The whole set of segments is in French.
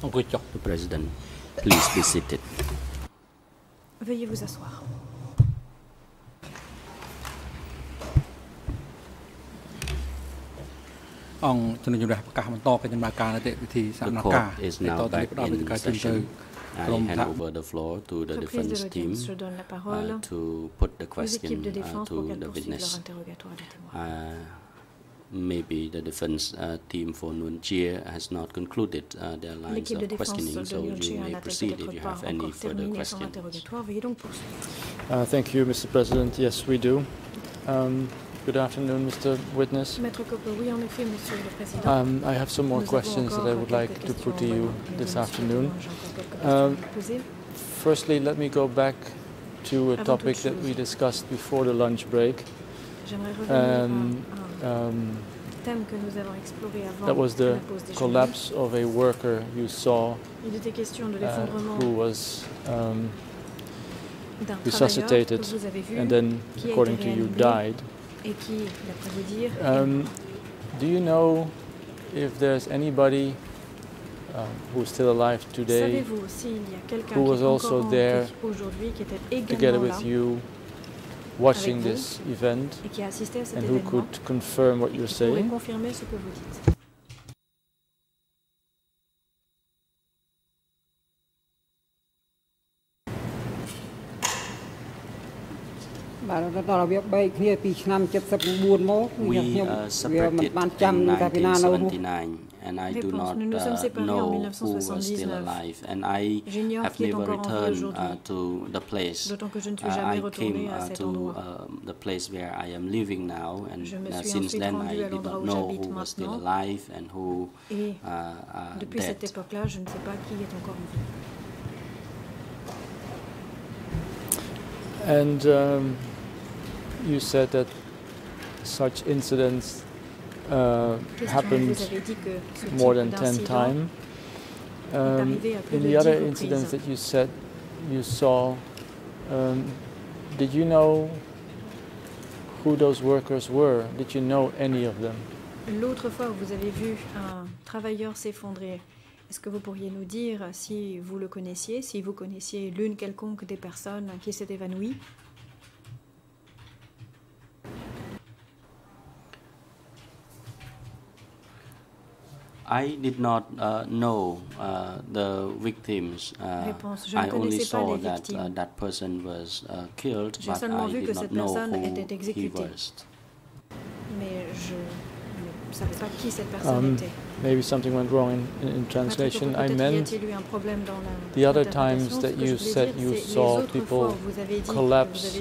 The President, please be seated. Veuillez vous asseoir. The court is now back in session. I hand over the floor to the defense team to put the question to the witness. Maybe the defense team for Nuon Chea has not concluded their lines of questioning, so you may proceed if you have any further questions. Thank you, Mr. President. Yes, we do. Good afternoon, Mr. Witness. I have some more questions that I would like to put to you this afternoon. Firstly, let me go back to a topic that we discussed before the lunch break. That was the collapse of a worker you saw who was resuscitated and then, according to you, died. Do you know if there's anybody who's still alive today who was also there together with you watching this event and who could confirm what you're saying? We separated in 1979, and I do not know who was still alive, and I have never returned to the place. I came to the place where I am living now, and since then I did not know who was still alive and who dead. And you said that such incidents happened more than 10 times. In the other incidents that you said you saw, did you know who those workers were? Did you know any of them? L'autre fois où vous avez vu un travailleur s'effondrer, est-ce que vous pourriez nous dire si vous le connaissiez, si vous connaissiez l'une quelconque des personnes qui s'est évanouie? I did not know the victims. I only saw that that person was killed, but I did not know who he was. Mais je ne savais pas qui cette personne était. Maybe something went wrong in translation. I meant the other times that you said you saw people collapse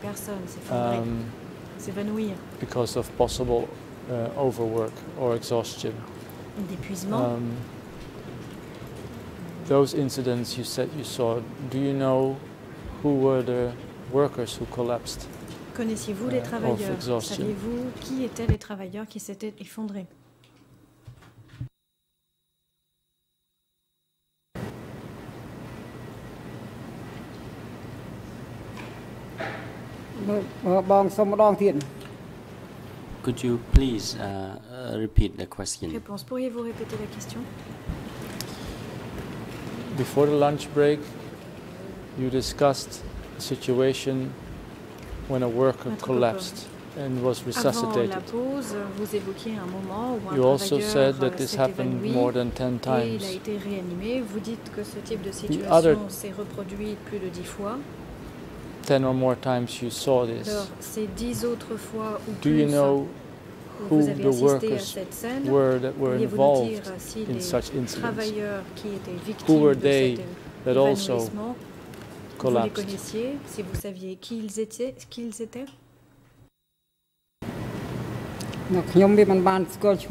because of possible overwork or exhaustion. Those incidents you said you saw, do you know who were the workers who collapsed? Connaissiez-vous les travailleurs? Saviez-vous qui étaient les travailleurs qui s'étaient effondrés? Could you please repeat the question? Réponse. Pourriez-vous répéter la question? Before the lunch break, you discussed a situation when a worker collapsed and was resuscitated. Avant la pause, vous évoquiez un moment où un you also said that travailleur this s'est happened évanoui more than 10 et times. il a été réanimé. Vous dites que ce type de situation s'est reproduit plus de 10 fois. 10 or more times you saw this. Alors, ces 10 autres fois ou Do plus you know où who vous avez the assisté à workers cette scène, were that were pourriez-vous nous involved dire si in les such incidents? travailleurs qui étaient Who victimes were de they cet that also évanouissement, vous les collapsed? connaissiez, si vous saviez qui ils étaient? I did not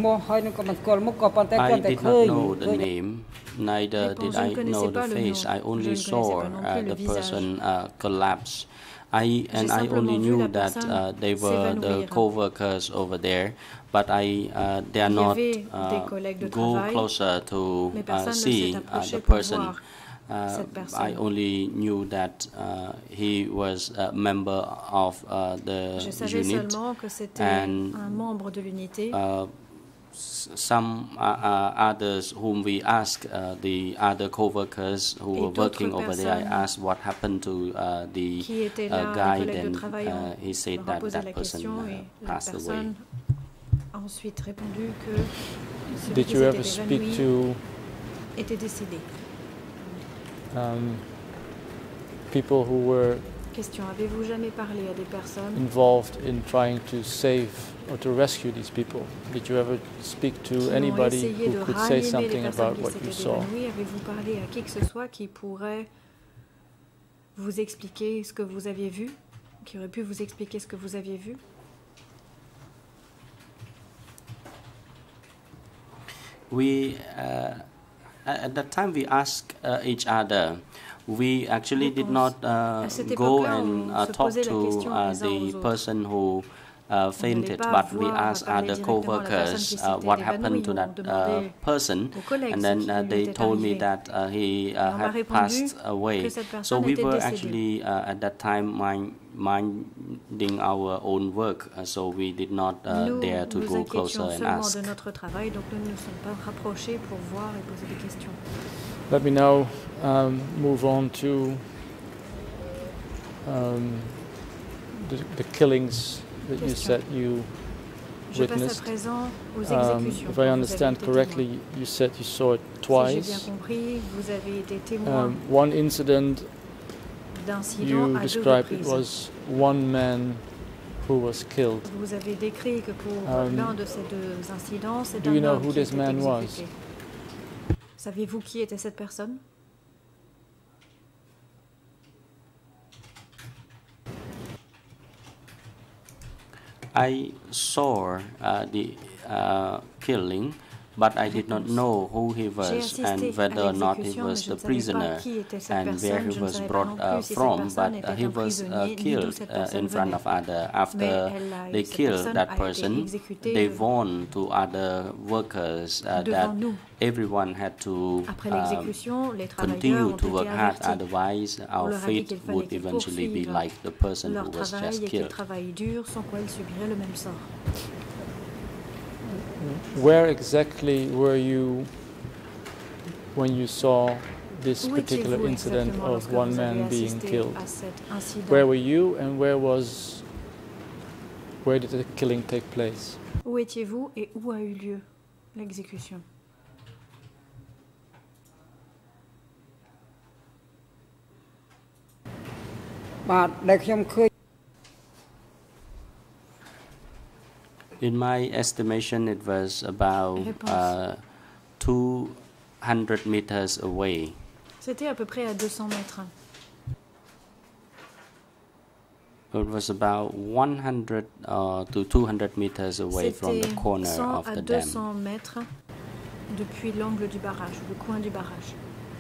know the name, neither did I know the face. I only saw the person collapse. I only knew that they were the co-workers over there, but they are not go closer to see the person. I only knew that he was a member of the unit, and some others whom we asked, the other co-workers who were working over there, I asked what happened to the guide, and he said that that person passed away. Ensuite répondu que did you ever speak to était décédé. People who were Question, avez-vous jamais parlé à des personnes involved in trying to save or to rescue these people? Did you ever speak to anybody who could say something about what you saw? Avez-vous parlé à qui que ce soit qui pourrait vous expliquer ce que vous aviez vu, qui aurait pu vous expliquer ce que vous aviez vu? We at that time we asked each other. We actually did not go and talk to the person who fainted, but we asked other co-workers what happened to that person, and then they told me that he had passed away. So we were actually at that time minding our own work, so we did not dare to go closer and ask. Let me now move on to the killings that you said you witnessed. If I understand correctly, you said you saw it twice. One incident you described, it was one man who was killed. Do you know who this man was? Savez-vous qui était cette personne? I saw the killing, but I did not know who he was and whether or not he was the prisoner and where he was brought from, but he was killed in front of others. After they killed that person, they warned to other workers that everyone had to continue to work hard, otherwise our fate would eventually be like the person who was just killed. Where exactly were you when you saw this particular incident of one man being killed? Where were you, and where did the killing take place? Où étiez-vous et où a eu lieu l'exécution? In my estimation, it was about 200 meters away. C'était à peu près à 200 mètres. It was about 100 to 200 meters away from the corner of the dam. 200 mètres depuis l'angle du barrage, le coin du barrage.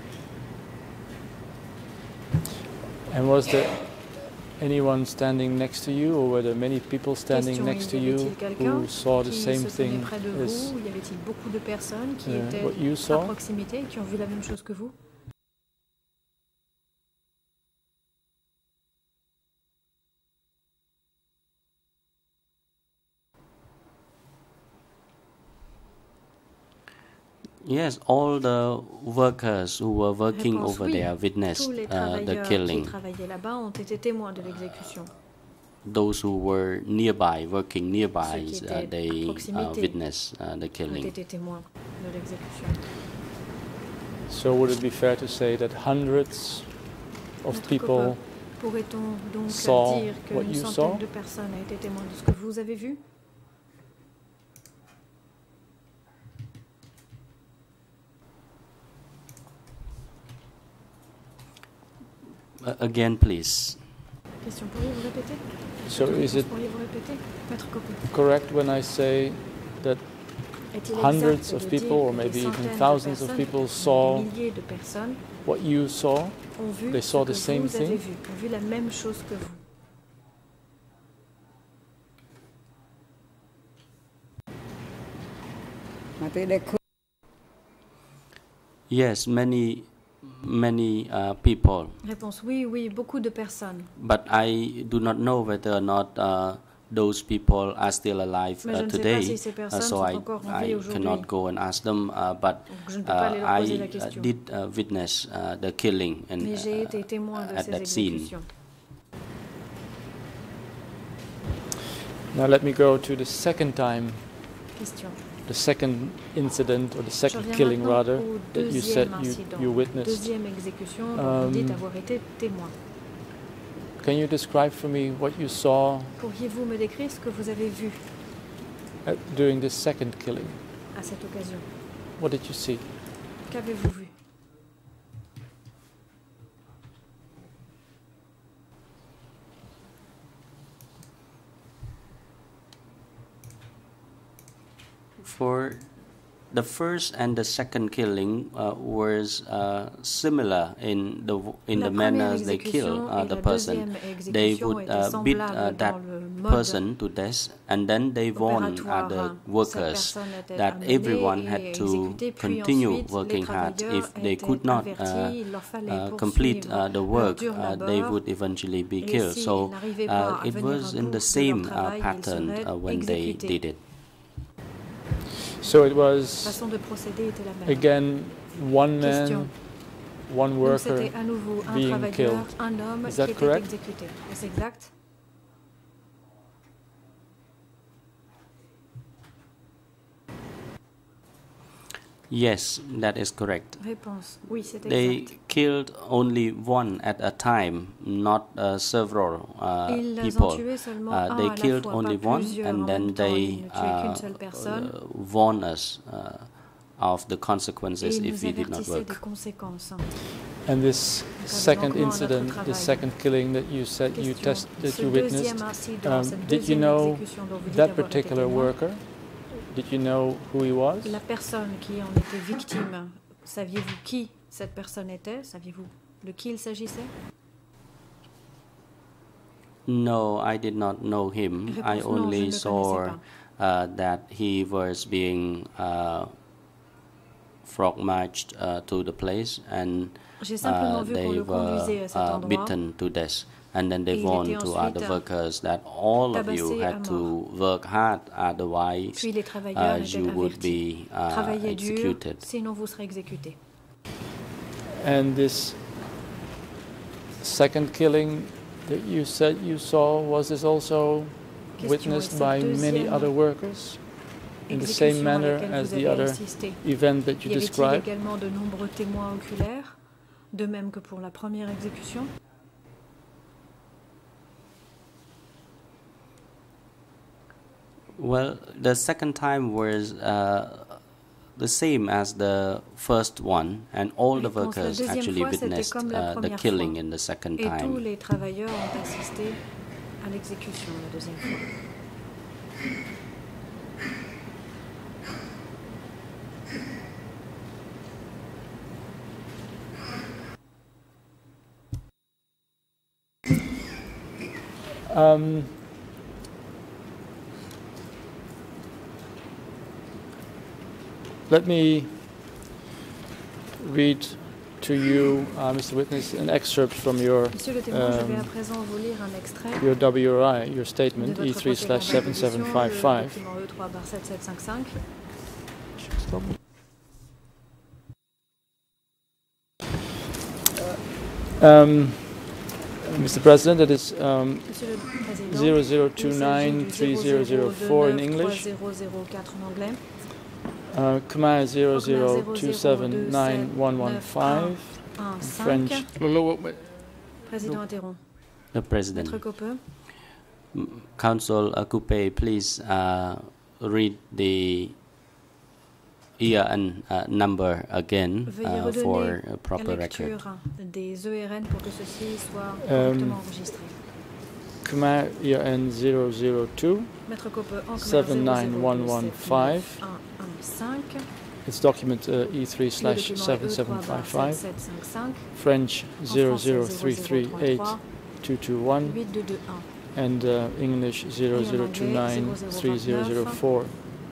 And was there anyone standing next to you, or were there many people standing next to you who saw the same thing as y avait-il beaucoup de personnes qui étaient what you à saw? proximité et qui ont vu la même chose que vous? Yes, all the workers who were working over there witnessed the killing. Qui travaillaient là-bas ont été témoins de l'exécution. Those who were nearby, working nearby, they witnessed the killing. Ont été témoins de l'exécution. So would it be fair to say that hundreds of people pourrait-on donc saw dire que what une you centaine saw? de personnes ont été témoins de ce que vous avez vu? Again, please. Question, pourriez-vous répéter? So is it Pourriez-vous répéter? Maître Coco. correct when I say that Est-il hundreds exact of de people, dire or que maybe des even centaines de thousands of personnes, people des saw milliers de personnes what you saw? ont vu They ce saw que the same vous avez thing? vu, ont vu la même chose que vous? Yes, many people. Réponse oui, oui, beaucoup de personnes. But I do not know whether or not those people are still alive today, so I cannot go and ask them, but I did witness the killing at that scene. Now let me go to the second time, the second incident, or the second killing rather, that you said you witnessed. Can you describe for me what you saw? Pourriez-vous me décrire ce que vous avez vu during this second killing? À cette occasion? What did you see? Qu'avez-vous vu? For the first and the second killing was similar in the manners they kill the person. They would beat that person to death, and then they warn the workers that everyone had to continue working hard. If they could not complete the work, they would eventually be killed. So it was in the same pattern when they did it. So it was again one man, one worker being killed. Is that correct? Yes, that is correct. Réponse. Oui, c'est exact. They killed only one at a time, not several people. They killed only one, and then they warned us of the consequences if we did not work. And this second incident, the second killing that you said that you witnessed, did you know that particular worker? Did you know who he was? La personne qui en était victime, saviez-vous qui cette personne était? Saviez-vous de qui il s'agissait? No, I did not know him. I only saw that he was being frog marched to the place, and they were beaten to death. And then they warned to other workers that all of you had to work hard, otherwise you would be executed. And this second killing that you said you saw, was this also witnessed by many other workers in the same manner as the other event that you described? Y avait-il également de nombreux témoins oculaires, de même que pour la première exécution? Well, the second time was the same as the first one, and all the workers actually witnessed the killing in the second time. Et tous les travailleurs ont assisté à l'exécution la deuxième fois. Let me read to you, Mr. Witness, an excerpt from your WRI, your statement, E3/7755. Mr. President, that is 00293004 in English. Khmer 00279115 French. Président interrompt. The President. Maître Coppe. Counsel Coupe, please read the ERN number again for a proper record. Des ERN pour que ceci soit correctement enregistré. Khmer ERN 002 79115. It's document E3/7755. French 003382221. And English 00293004.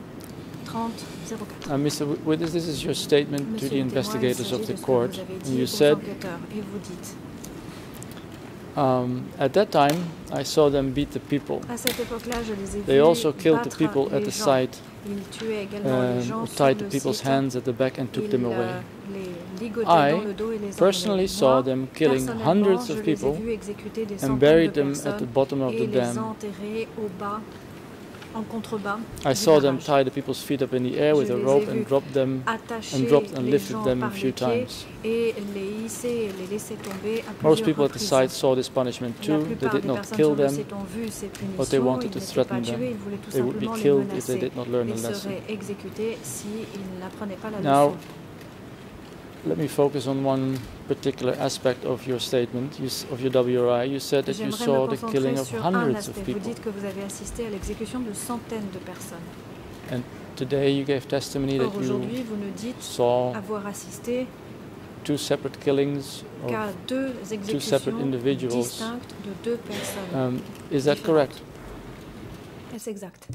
Mr. Witness, this is your statement to the investigators of the court. And you said, At that time, I saw them beat the people. À cette époque-là, je les ai They vus also killed the battre people at les the gens. site, Ils tuaient également les gens sur tied the le people's site. hands at the back and took them away. Les ligotaient dans le dos et les Personally emmenaient. saw Moi, them killing personnellement, hundreds je of les ai people vus exécuter des and centaines buried de them at the personnes bottom of the et les dam. enterrer au bas, en contrebas I du saw them barrage. tie the people's feet up in the air with Je a les ai rope vus and drop them attacher and dropped and les lifted gens them a par few les pieds times. et les hisser et les laisser tomber à Most plusieurs people at the reprises. site saw this punishment La too. They plupart did des not personnes kill sur le them, site ont vu ces but they punitions, wanted ils to n'étaient pas threaten tués, them. ils voulaient tout They would be simplement les killed if they menacer. did not learn a Ils lesson. seraient exécutés s'ils n'apprenaient pas la Now, leçon. let me focus on one particular aspect of your statement, of your WRI. You said that you J'aimerais saw me the killing concentrer of sur un hundreds of aspect. Vous people. dites que vous avez assisté à l'exécution de centaines de personnes. And today you gave testimony Or, that aujourd'hui, you vous nous dites saw avoir assisté two separate killings qu'à of deux separate exécutions individuals. distinctes de deux personnes. Is that correct? Est-ce exact?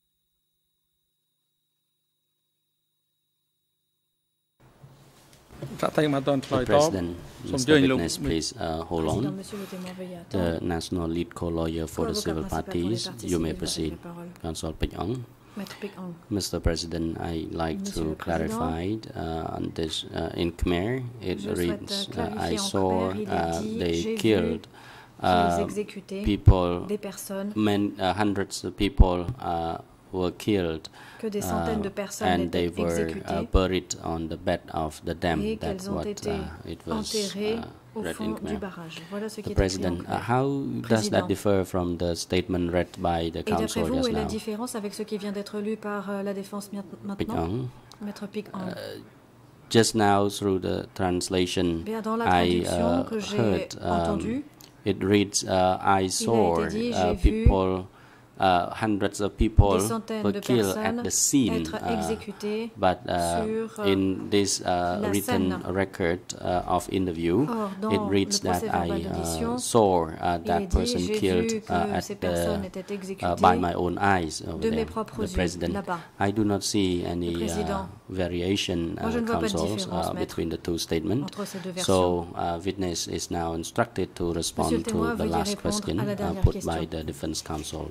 The President, Mr. Witness, please hold Président, on. monsieur le témoin, veuillez attendre. The National Lead Co-Lawyer for the Co-avocat Civil principal pour les Parties, parties you may civiles, proceed. la parole. Counsel Pich-ong. Maître Pik-Ong. Mr. President, I'd like Monsieur to le clarify on this in Khmer. It Je souhaite reads, clarifier I en saw Khmer, il est dit, they j'ai killed qu'ils exécutaient people, des personnes, hundreds of people were killed, que des centaines de personnes and étaient they were exécutées buried on the bed of the dam. et That's qu'elles ont what été it was enterrées au read fond in du Khmer. barrage. Voilà ce qui The est écrit en President, Khmer. how does that differ from the statement read by the Et d'après Council vous, où just est la now? différence avec ce qui vient d'être lu par la défense maintenant? Pich-ong. Maître Pik-Ong. Just now, through the translation, Bien, dans la I traduction que j'ai heard entendue, it reads, I saw été dit, j'ai vu people, hundreds of people des centaines were de killed personnes at the scene, être exécutées but sur in this written scène. record of interview, Or, dans it reads le that procès I verbal d'audition, saw il est that dit, person j'ai killed vu que at ces personnes étaient by exécutées my own eyes over de mes there. propres The yeux, President, là-bas. I do not see Le any Président, variation, moi je ne vois pas de counsels, différence, maître, between the two statements. entre ces deux versions. So, witness is now instructed to Monsieur le respond témoin, to the veuillez last répondre question à la dernière put question. by the defense counsel.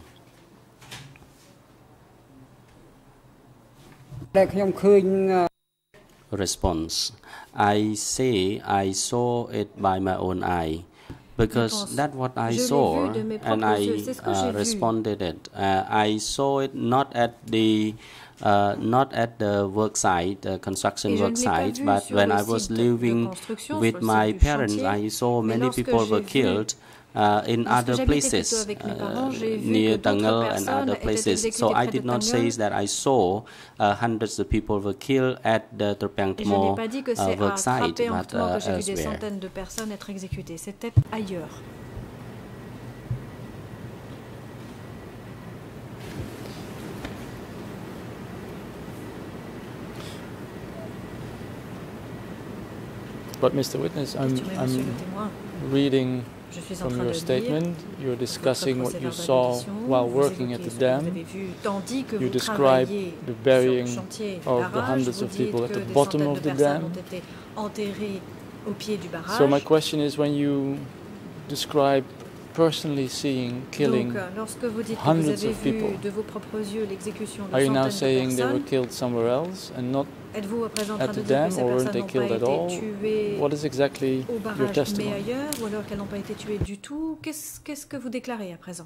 Response. I say I saw it by my own eye because that's what I Je l'ai saw, vu de mes and propres I yeux. C'est ce que j'ai vu. responded it. I saw it not at the work site, construction Et je work ne l'ai pas site, vu but sur when le I was site de living construction, with sur le my site du parents, chantier. I saw Mais many lorsque people were j'ai vu, killed in lorsque other j'habitais places, plutôt avec mes parents, j'ai vu near que d'autres Tangal and personnes other étaient places. exécutées So I près de did not say Tangal. that I saw hundreds of people were killed at the Et je n'ai Terpangtmo pas dit que c'est work à site, frapper en but que j'ai vu des elsewhere. centaines de personnes être exécutées. C'était ailleurs. But Mr. Witness, Mais monsieur le I'm témoin, reading je suis en from train your de lire statement, you're votre discussing what procès you verbal saw d'audition. while Vous working at évoquez the ce que vous dam. avez vu, tandis que You vous describe travaillez the sur burying le chantier of the barrage. hundreds Vous of dites people at que the des bottom centaines of de the personnes dam. ont été enterrées au pied du barrage. So my question is, when you describe personally seeing killing Donc, lorsque vous dites que vous hundreds avez of people, vu de vos propres yeux l'exécution de are you now centaines de saying they were personnes, killed somewhere else and not êtes-vous à présent en train at de the dire dam, que ces or weren't personnes they n'ont pas killed at all? été tuées What is exactly au your barrage mais testimony? ailleurs, ou alors qu'elles n'ont pas été tuées du tout? Qu'est-ce que vous déclarez à présent?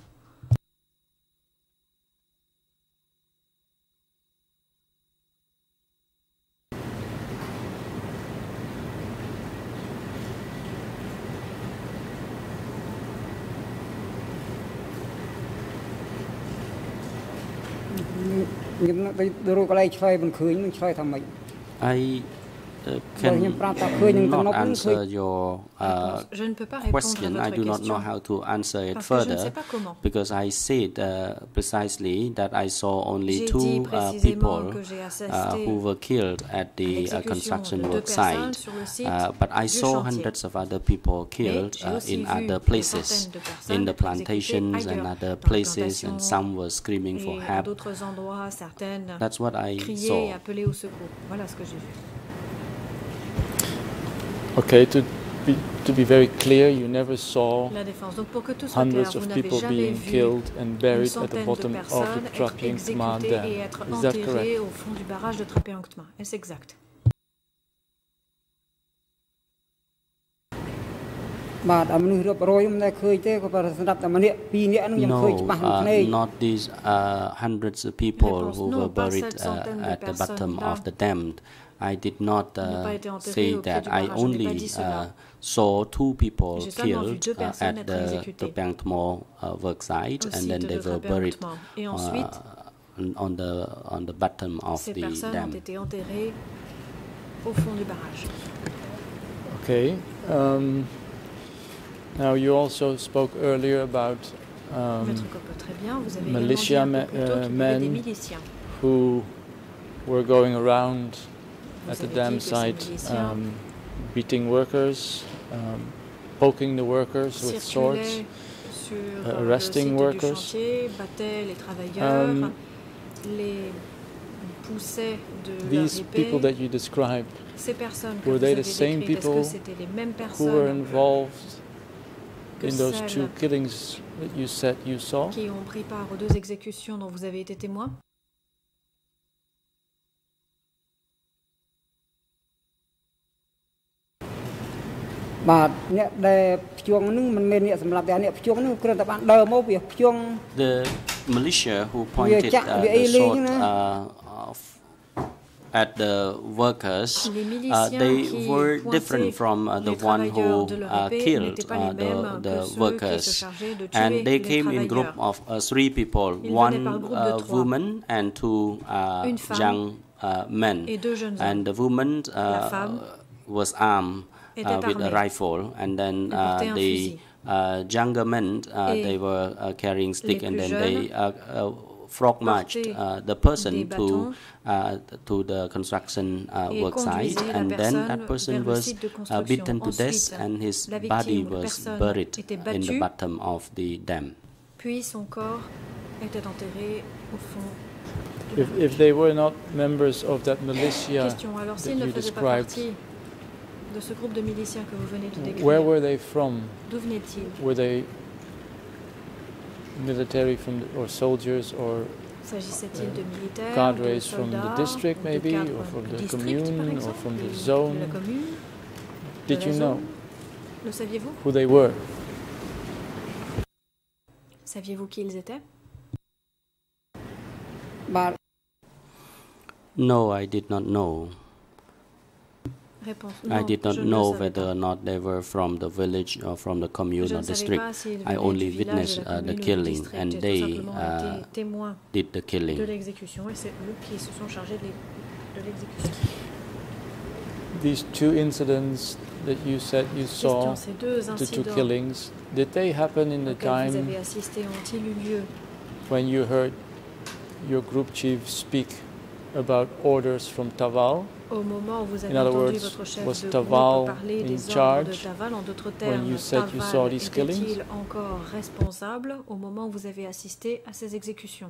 I cannot answer your Je ne peux pas répondre à question. I votre do not know question how to answer it parce que je ne further sais pas comment. because I said precisely that I saw only J'ai dit two précisément people que j'ai assisté who were killed at the l'exécution construction de deux work personnes site, sur le site but I du saw chantier. hundreds of other people killed j'ai aussi in vu other des places, centaines de personnes in the être exécutées plantations and ailleurs, other dans la places, plantation and some were screaming for et à help. d'autres endroits, certaines That's what I criaient et saw. appelaient au secours. Voilà ce que j'ai vu. Okay, to be very clear, you never saw La défense. Donc pour que tout soit clair, hundreds vous of n'avez people jamais being vu killed and une buried at the centaine de bottom of personnes the être Trapeang Tma exécutées Dam. et être Is that enterrées correct? au fond du barrage de Trapeang Tma. Est-ce exact? បាទអមនុស្សរាប់រយខ្ញុំតែឃើញទេក៏ប៉ុន្តែសម្រាប់តែម្នាក់ពីរនាក់ហ្នឹងខ្ញុំឃើញ No, ច្បាស់ក្នុងភ្នែក not these hundreds of people Réponse, who non, were pas buried cette centaine de at the bottom personnes-là. of the dam. I did not pas été enterré say au pied that. du I barrage, je n'ai pas only dit cela. saw two people J'ai seulement vu killed deux personnes at être the exécutées Trapeang Tma work site, au and site then de they were Trapeang buried Tma. Et ensuite, on the bottom of ces the personnes dam. ont été enterrées au fond du barrage. Okay. Now you also spoke earlier about Maître Koppe, très bien. Vous avez militia également dit un peu plus tôt qu'il y avait des men miliciens. who were going around Vous at the avez dam dit que ces site miliciens beating workers, poking the workers with swords, circulaient sur arresting le site workers. du chantier, battaient les travailleurs, les poussaient de These leur people épée. that you described, Ces personnes que were vous they avez the same décrites, est-ce people que c'était les mêmes who were personnes involved que in those celles two killings that you said you saw? qui ont pris part aux deux exécutions dont vous avez été témoin? បាទអ្នកដែលភ្ជួងហ្នឹងមិនមែនអ្នកសម្រាប់តែអ្នកភ្ជួងហ្នឹងគ្រាន់តែបានដើរមកវាភ្ជួង The militia who pointed the sword at the workers, they were different from the one who killed the workers, and they came in group of three people, one woman and two young men, and the woman was armed with a rifle, and then the younger men they were carrying stick, and then they frog marched the person to the construction work site, and then that person was beaten to death, and his body was buried in the bottom of the dam. Puis son corps était enterré au fond. If they were not members of that militia Question. Alors, that s'ils ne you faisaient pas described, partie de ce groupe de miliciens que vous venez de décrire, where were they from? d'où venaient-ils? Were they military or soldiers or S'agissait-il de militaires, de cadres from soldats, the district de maybe, cadres or from du the district, commune, par or exemple, from the de zone? la commune? Did de you la know zone? Le saviez-vous? who they were? Saviez-vous qui ils étaient? បាទ No, I did not know. Réponse. I Non, did not je ne know le savais whether pas. or not they were from the village or from the commune Je or ne savais district. pas s'ils I venaient only du village, witnessed de la the commune ou du killing, district. and J'ai tout they simplement été témoin did the de killing. l'exécution et c'est eux qui se sont chargés de l'exécution. These two incidents that you said you saw, Question. Ces deux the two incidents killings, did they happen in the auxquels vous time avez assisté ont-ils eu lieu when you heard your group chief speak about orders from Taval? au moment où vous avez In other entendu words, votre chef was de Taval groupe parler in des ordres de charge Taval? En d'autres when termes, you said you saw Taval these killings? était-il encore responsable au moment où vous avez assisté à ces exécutions?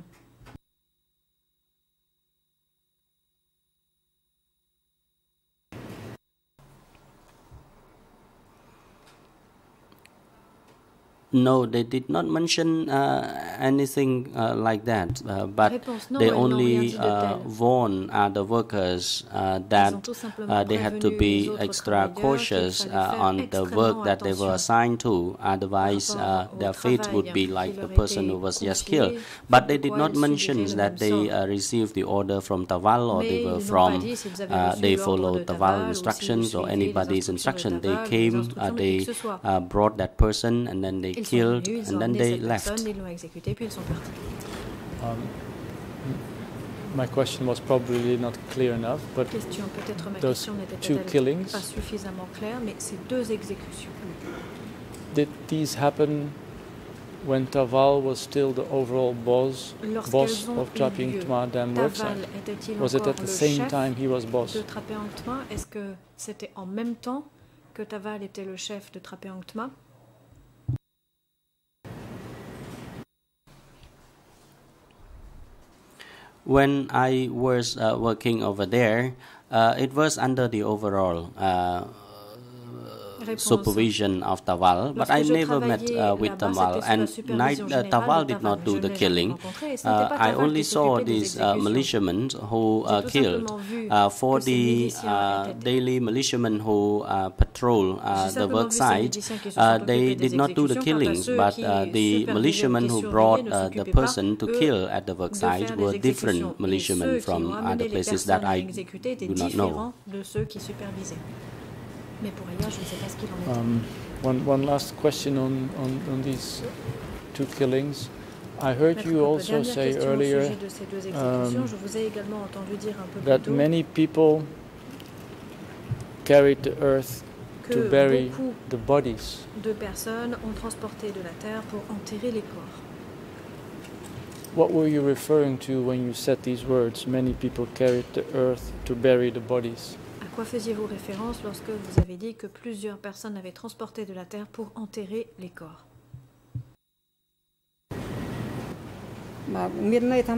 No, they did not mention anything like that, but Réponse. Non, they elles n'ont rien only dit de tel. warned the workers Ils ont that tout simplement they had prévenu to les be autres extra travailleurs qu'il cautious fallait faire on the extrêmement work that they were attention assigned to, otherwise par rapport au their fate would be travail like qui the leur person était who was just confié, killed. But faute they de did quoi not ils mention subiraient le that même they sort. received the order from Taval, or Mais they ils were n'ont pas from dit s'ils avaient reçu they l'ordre de followed Taval Taval ou s'ils instructions or suivaient les anybody's instructions de instruction. They Taval ou les came, instructions de qui que ce soit. brought that person, and then they Ils sont killed, venus, ils ont and then emmené they cette left. personne, ils l'ont exécutée, puis ils sont partis. My question was probably not clear enough, but Question, peut-être ma those question n'était two peut-être killings, pas suffisamment claire, mais ces deux exécutions. did these happen when Taval was still the overall boss Lorsqu'elles ont of eu Trapeang lieu, Tma Dam Taval worksite? était-il Was it encore at the le same chef time he was boss? de Trapeang Tma? Est-ce que c'était en même temps que Taval était le chef de Trapeang Tma? When I was working over there, it was under the overall supervision of Taval, but I never met with Taval, and Taval did not do the killing. I only saw these militiamen who killed. For the daily militiamen who patrol the work site, they did not do the killings, but the militiamen who brought the person to kill at the work site were different militiamen from other places that I do not know. One last question on these two killings. I heard you also say earlier that many people carried the earth to bury the bodies. De personnes ont transporté de la terre pour enterrer les corps. What were you referring to when you said these words? Many people carried the earth to bury the bodies. À quoi faisiez-vous référence lorsque vous avez dit que plusieurs personnes avaient transporté de la terre pour enterrer les corps? Because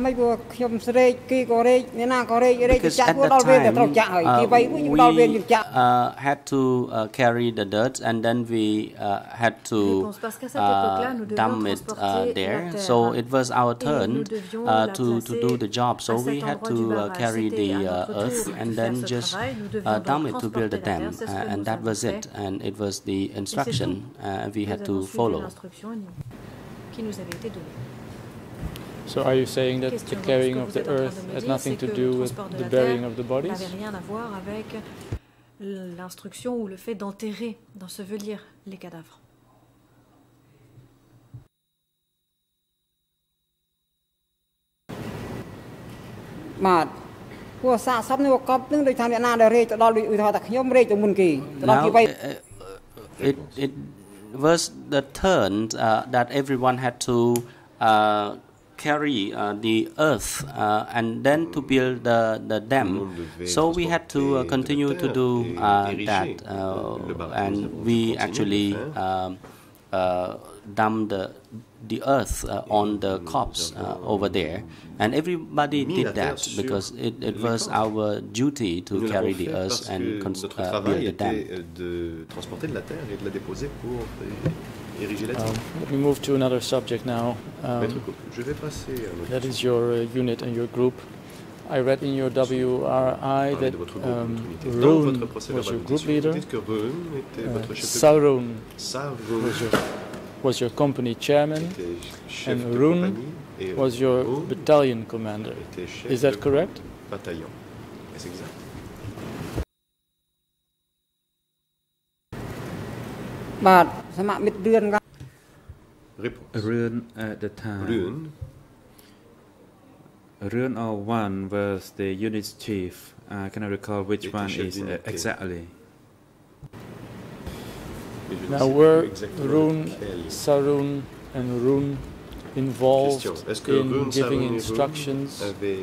at that time we had to carry the dirt, and then we had to dump it there. So it was our turn to do the job. So we had to carry the earth and then just dump it to build the dam, and that was it. And it was the instruction we had to follow. So are you saying that the carrying of the earth had nothing to do with the burying of the bodies? N'avait rien à voir avec l'instruction ou le fait d'enterrer, d'ensevelir les cadavres. It was the turn that everyone had to carry the earth and then to build the dam. So we had to continue to do that, and we actually dumped the earth on the corpse over there, and everybody did that because it was our duty to carry the earth and build the dam. Let me move to another subject now. That is your unit and your group. I read in your WRI that Roon was your group leader, Sarun was your company chairman, and Roon was your battalion commander. Is that correct? Rune at the time. Rune or one was the unit's chief. I cannot recall which one is exactly. Now were Roon, Sarun and Roon involved in giving instructions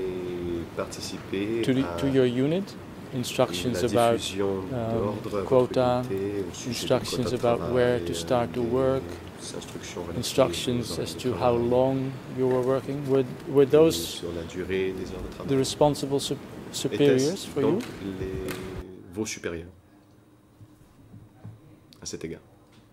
to your unit? Instructions about quota, instructions about where to start to work, instructions as to how long you were working. Were those the responsible superiors for you? Vos supérieurs à cet égard.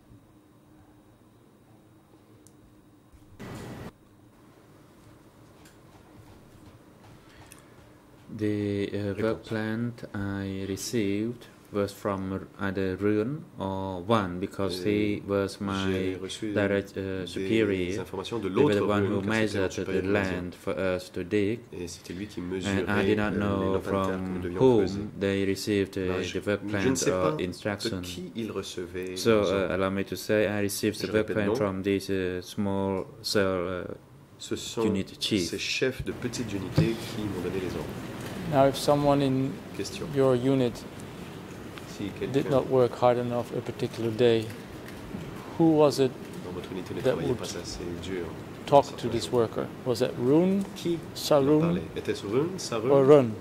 The work plan I received was from either Rune or One, because he was my direct superior. He was the one who measured the land for us to dig, and I did not know from whom they received the work plans or instructions. So allow me to say I received the work plan from this small cell unit chief. Ces chefs de petites unités qui m'ont donné les ordres. Now, if someone in your unit did not work hard enough a particular day, who was it that would talk to this worker? Was it Roon, Sarun, or Run?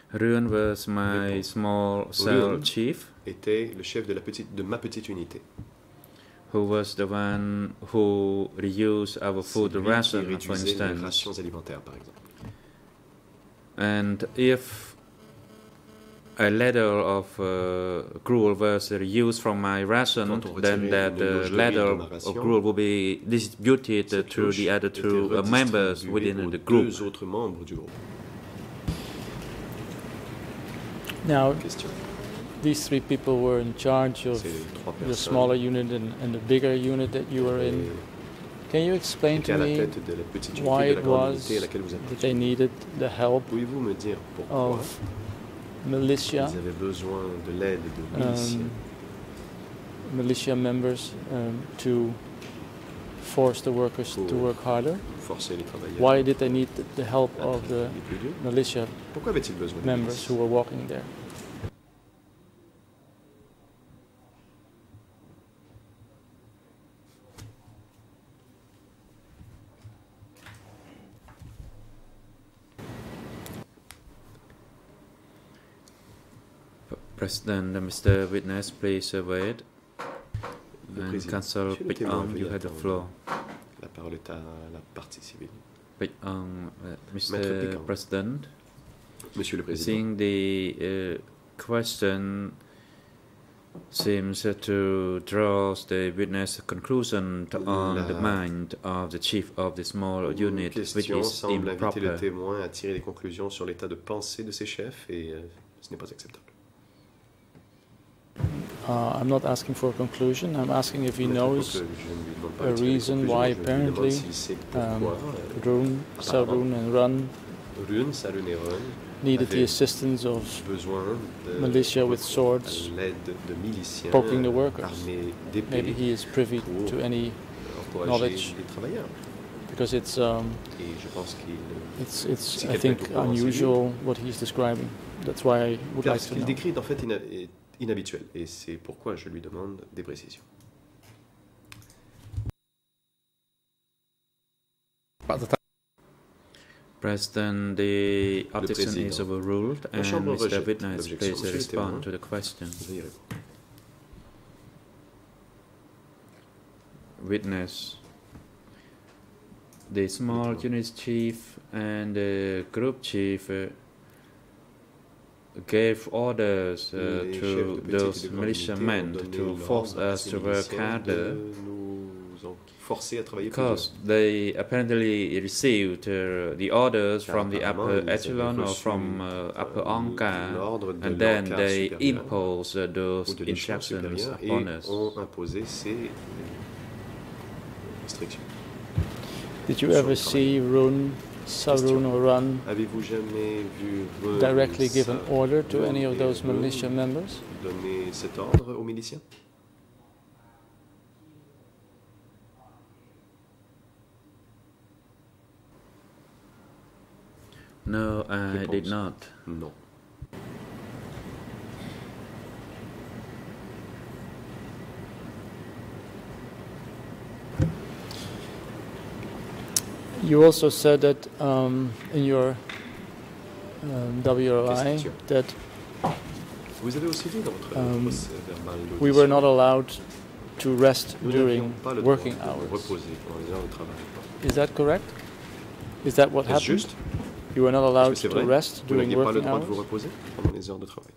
Ruan was my small cell chief. Était le chef de ma petite unité. Who was the one who reused our food ration, for instance. Les rations alimentaires, par exemple. And if a ladle of gruel was reused from my ration, then that ladle of gruel will be distributed to the other two members within the group. Deux autres membres du groupe. Now, these three people were in charge of the smaller unit and the bigger unit that you were in. Can you explain to me why it was that they needed the help of militia, militia members to force the workers to work harder? Why did they need the help of the militia members who were walking there? President, Mr. Witness, please wait. And Council Picon, you have the floor. La parole est à la partie civile. Mr. President, Monsieur le Président. Seeing the question seems to draw the witness conclusion on the mind of the chief of the small unit, which is semble inviter le improper. témoin à tirer des conclusions sur l'état de pensée de ses chefs et ce n'est pas acceptable. I'm not asking for a conclusion. I'm asking if he knows a reason why apparently Sarun and Run needed the assistance of militia with swords poking the workers. Maybe he is privy to any knowledge, because it's I think unusual what he's describing. That's why I would like to know. Ce qu'il décrit en fait est inhabituel et c'est pourquoi je lui demande des précisions. President, the objection is overruled, and Mr. Witness, please respond to the question. Witness, the small unit chief and the group chief gave orders to those militiamen to force us to work harder, because they apparently received the orders from the upper echelon or from upper Anka, and then they imposed those instructions upon us. Did you ever see Sarun or Run directly give an order to any of those militia members? Donner cet ordre aux miliciens? No, I did not. Non. You also said that in your WRI that Vous avez aussi dit dans votre procès-verbal we were not allowed to rest during pas le working droit de hours. reposer pendant les heures de travail. Is that correct? Is that what Est-ce happened? juste? You were not allowed Est-ce que c'est to vrai? rest Vous during n'aviez pas le working droit de vous hours? reposer pendant les heures de travail.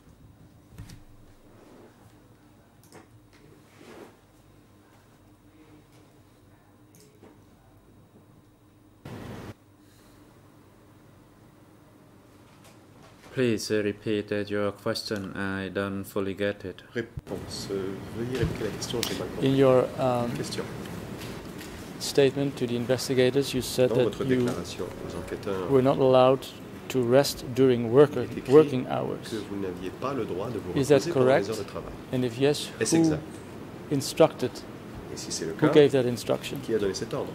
Please repeat your question. I don't fully get it. Réponse. Veuillez répéter la question, j'ai mal compris. In your Question. statement to the investigators, you said Dans that votre you déclaration aux enquêteurs, were not allowed to rest during il est écrit working hours. que vous n'aviez pas le droit de vous Is that reposer pendant les correct? heures de travail. And if yes, Est-ce who exact? instructed? Et si c'est le Who cas, gave that instruction? qui a donné cet ordre?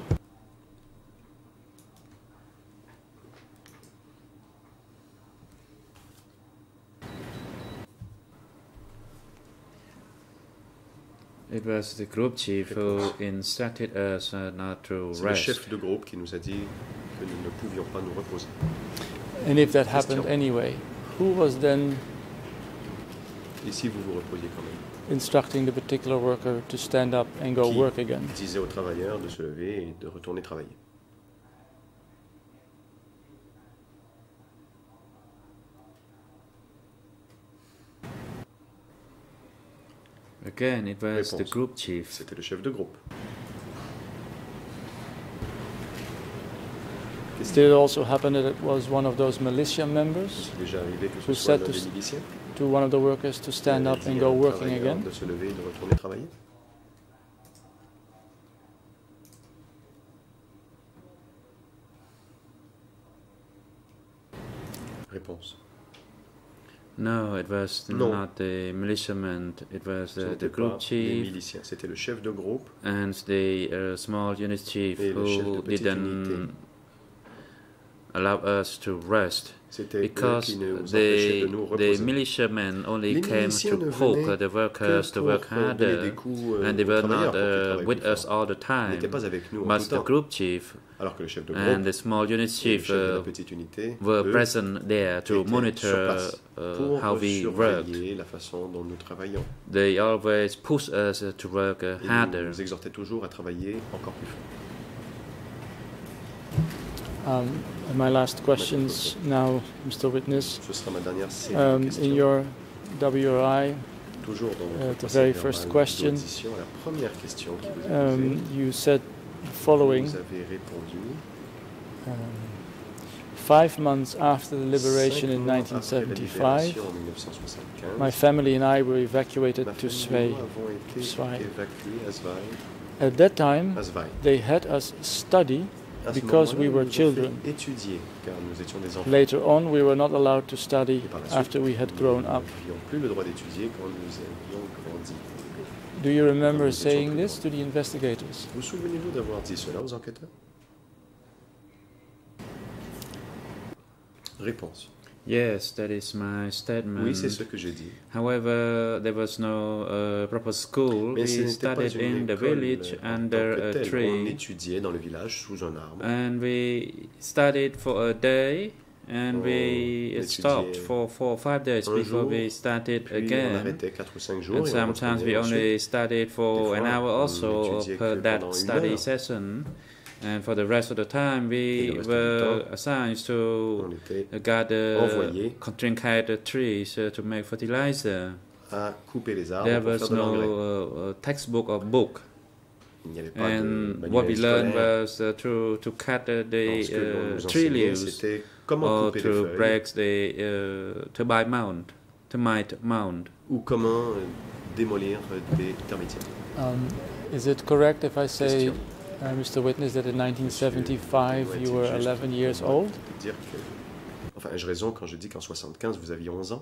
It was the group chief who instructed us not to C'est le rest. chef de groupe qui nous a dit que nous ne pouvions pas nous reposer. And if that happened anyway, who was then Et si vous vous reposiez quand même? Instructing the particular worker to stand up and go work again? Qui disait au travailleur de se lever et de retourner travailler? Again, it was the group chief. C'était le chef de groupe. Did it also happen that it was one of those militia members Déjà arrivé que ce who soit said l'un des miliciens to one of the workers to stand up and go working again? de se lever et de retourner travailler? Réponse. No, it was not the militiamen. It was the group chief. C'était le chef de groupe. And the small unit chief who didn't allow us to rest. Because the militiamen only came to poke the workers to work harder, and they were not with us all the time. But the group chief and the small unit chief were present there to monitor how we worked. They always pushed us to work harder. And my last questions now, Mr. Witness. In your WRI, the very first question, you said the following. 5 months after the liberation in 1975, my family and I were evacuated to Svay. At that time, they had us study because we were children. Later on, we were not allowed to study after we had grown up. Do you remember saying this to the investigators? Vous souvenez-vous d'avoir dit cela aux enquêteurs? Réponse. Yes, that is my statement. Oui, c'est ce que j'ai dit. However, there was no proper school. We studied in the village under a tree. On étudiait dans le village sous un arbre. And we studied for a day, and we stopped for 4 or 5 days before we started again. On arrêtait 4 ou 5 jours. And sometimes we only studied for an hour or so per that study session. And for the rest of the time, we were assigned to gather, control trees to make fertilizer. There was no textbook or book. And what we learned was to cut the tree leaves or to break the termite mound. Ou comment démolir des termitières. Is it correct if I say, Mr. Witness, that in 1975 you were 11 years old? Enfin, ai-je raison quand je dis qu'en 75 vous aviez 11 ans?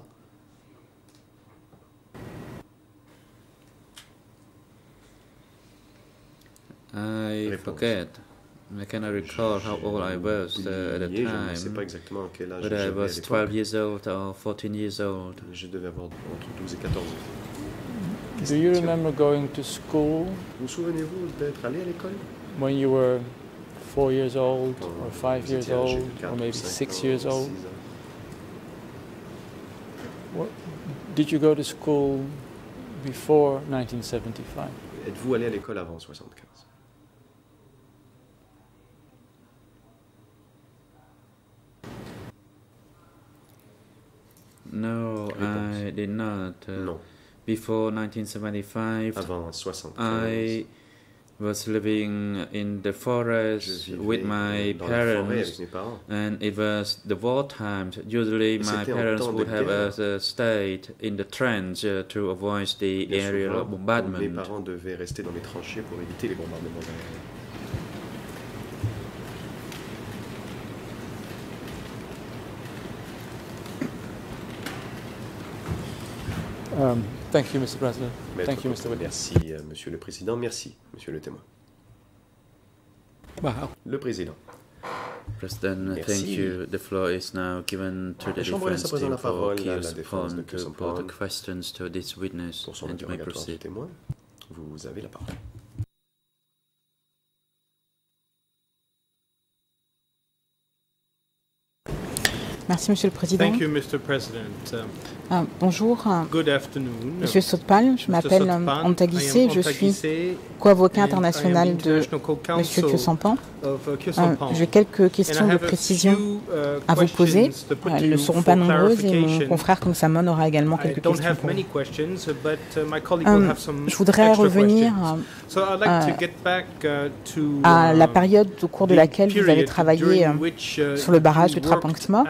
I forget. I cannot recall how old I was at the time. But I was 12 years old or 14 years old. Je devais avoir entre 12 et 14 ans. Do you remember going to school? Vous souvenez-vous d'être allé à l'école? When you were 4 years old, or 5 years old, or maybe 6 years old? Did you go to school before 1975? Êtes-vous allé à l'école avant 75? No, I did not. Non. Before 1975, avant 75, I was living in the forest with my parents, and it was the war times. Usually my parents would have us stayed in the trench to avoid the aerial bombardment. Mes parents devaient rester dans les tranchées pour éviter les bombardements aériens. Thank you, Mr. President. Thank you, Mr. Merci, Witness. Monsieur le Président. Merci, Monsieur le témoin. Wow. Le Président. President, thank you. The floor is now given to the defense team for the questions to this witness, and you may proceed. Vous avez la parole. Merci, Monsieur le Président. Thank you, Mr. President. Bonjour, Good afternoon. Monsieur Sophal. Je m'appelle Antagissé. Je suis co-avocat international de Monsieur Kyosampan. J'ai quelques questions de précision à vous poser. Elles ne seront pas nombreuses et mon confrère comme Samon aura également quelques questions pour vous. Je voudrais revenir à la période au cours de laquelle vous avez travaillé sur le barrage de Trapangtma.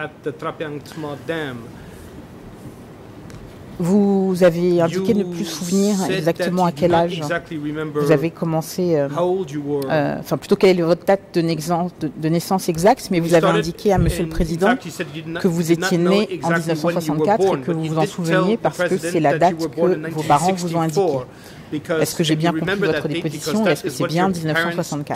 Vous avez indiqué ne plus souvenir exactement à quel âge vous avez commencé, enfin plutôt quelle est votre date de naissance exacte, mais vous avez indiqué à Monsieur le Président que vous étiez né en 1964 et que vous vous en souveniez parce que c'est la date que vos parents vous ont indiquée. Est-ce que j'ai bien compris votre déposition et est-ce que c'est bien 1964?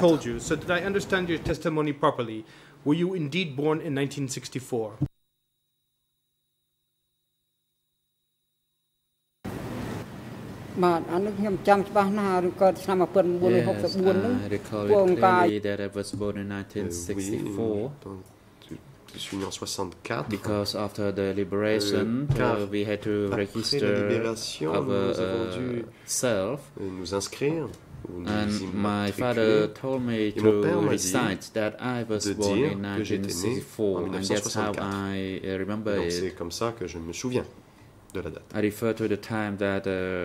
បាទអានេះខ្ញុំចាំច្បាស់ណាស់ឬក៏ឆ្នាំ1964ហ្នឹងពួកអង្គការ that I was born in 1964 Je suis né en 64. Because after the liberation, we had to register ourselves. Nous inscrire. And my father told me to recite that I was born in 1964, and that's how I remember it. C'est comme ça que je me souviens de la date. I refer to the time that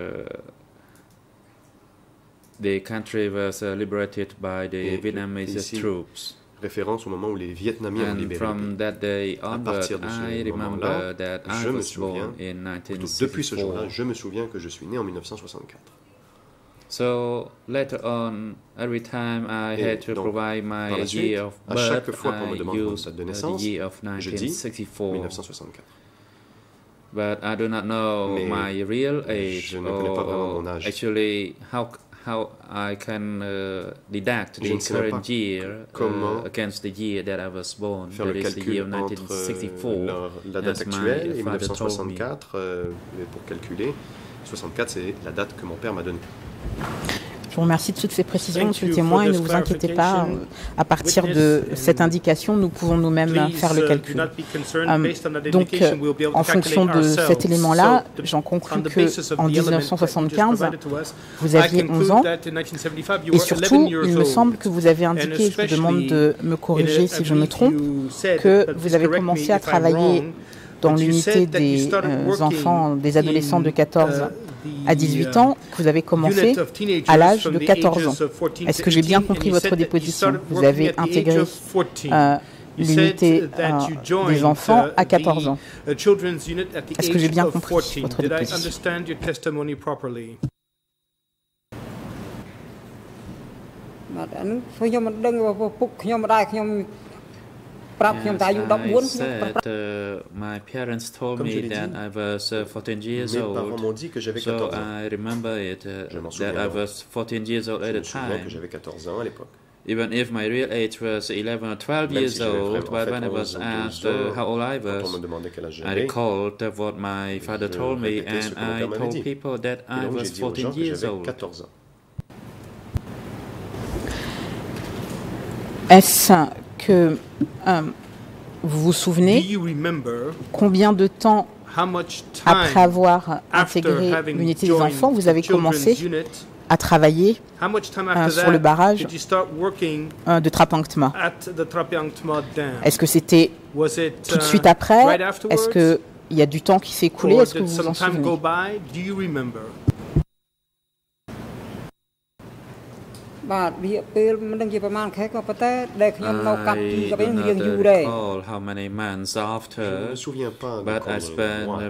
the country was liberated by the Vietnamese troops. Référence au moment où les Vietnamiens ont libéré le pays. That day onward, I remember that I was born in 1964. Depuis ce jour-là, je me souviens que je suis né en 1964. So later on, every time I had to provide my year of birth, I used the year of 1964. But I do not know my real age, or actually how I can deduct the current year against the year that I was born. Faire le calcul entre la date actuelle et 1964 pour calculer. 64, c'est la date que mon père m'a donnée. Je vous remercie de toutes ces précisions, Monsieur le témoin, et ne vous inquiétez pas, à partir de cette indication, nous pouvons nous-mêmes faire le calcul. Donc, en fonction de cet élément-là, j'en conclus qu'en 1975, vous aviez 11 ans, et surtout, il me semble que vous avez indiqué, je vous demande de me corriger si je me trompe, que vous avez commencé à travailler dans l'unité des enfants, des adolescents de 14 à 18 ans, que vous avez commencé à l'âge de 14 ans. Est-ce que j'ai bien compris votre déposition? Vous avez intégré l'unité des enfants à 14 ans. Est-ce que j'ai bien compris votre déposition? My parents told me that I was 14 years old, so I remember it that I was 14 years old at the time. Even if my real age was 11 or 12 years old, but when I was asked how old I was, I recalled what my father told me, and I told people that I was 14 years old. Est-ce que vous vous souvenez combien de temps après avoir intégré l'unité des enfants, vous avez commencé à travailler sur le barrage de Trapangtma? Est-ce que c'était tout de suite après? Est-ce qu'il y a du temps qui s'est écoulé? Est-ce que vous vous en souvenez? I do not recall how many months after, but I spent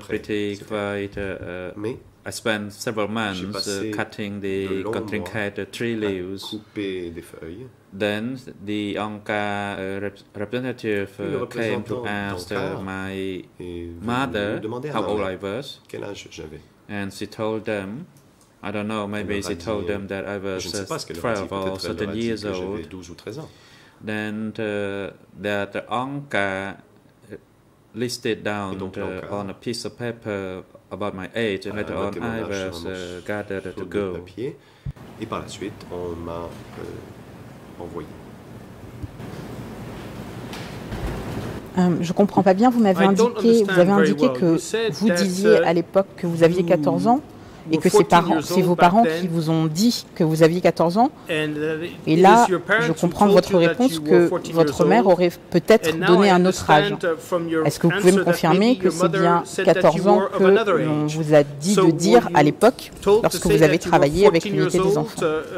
I spent several months cutting the contrincate tree leaves. Then the Anka representative came to ask my mother how old I was, and she told them, I don't know, maybe she told them that I was 12 or 13 years old. Then that Anka listed down on a piece of paper about my age, and later on I was gathered to go. Et par la suite, on m'a envoyé. Je ne comprends pas bien, vous avez indiqué que vous disiez à l'époque que vous aviez 14 ans et que c'est vos parents qui vous ont dit que vous aviez 14 ans. Et là, je comprends de votre réponse que votre mère aurait peut-être donné un autre âge. Est-ce que vous pouvez me confirmer que c'est bien 14 ans que l'on vous a dit de dire à l'époque, lorsque vous avez travaillé avec l'unité des enfants?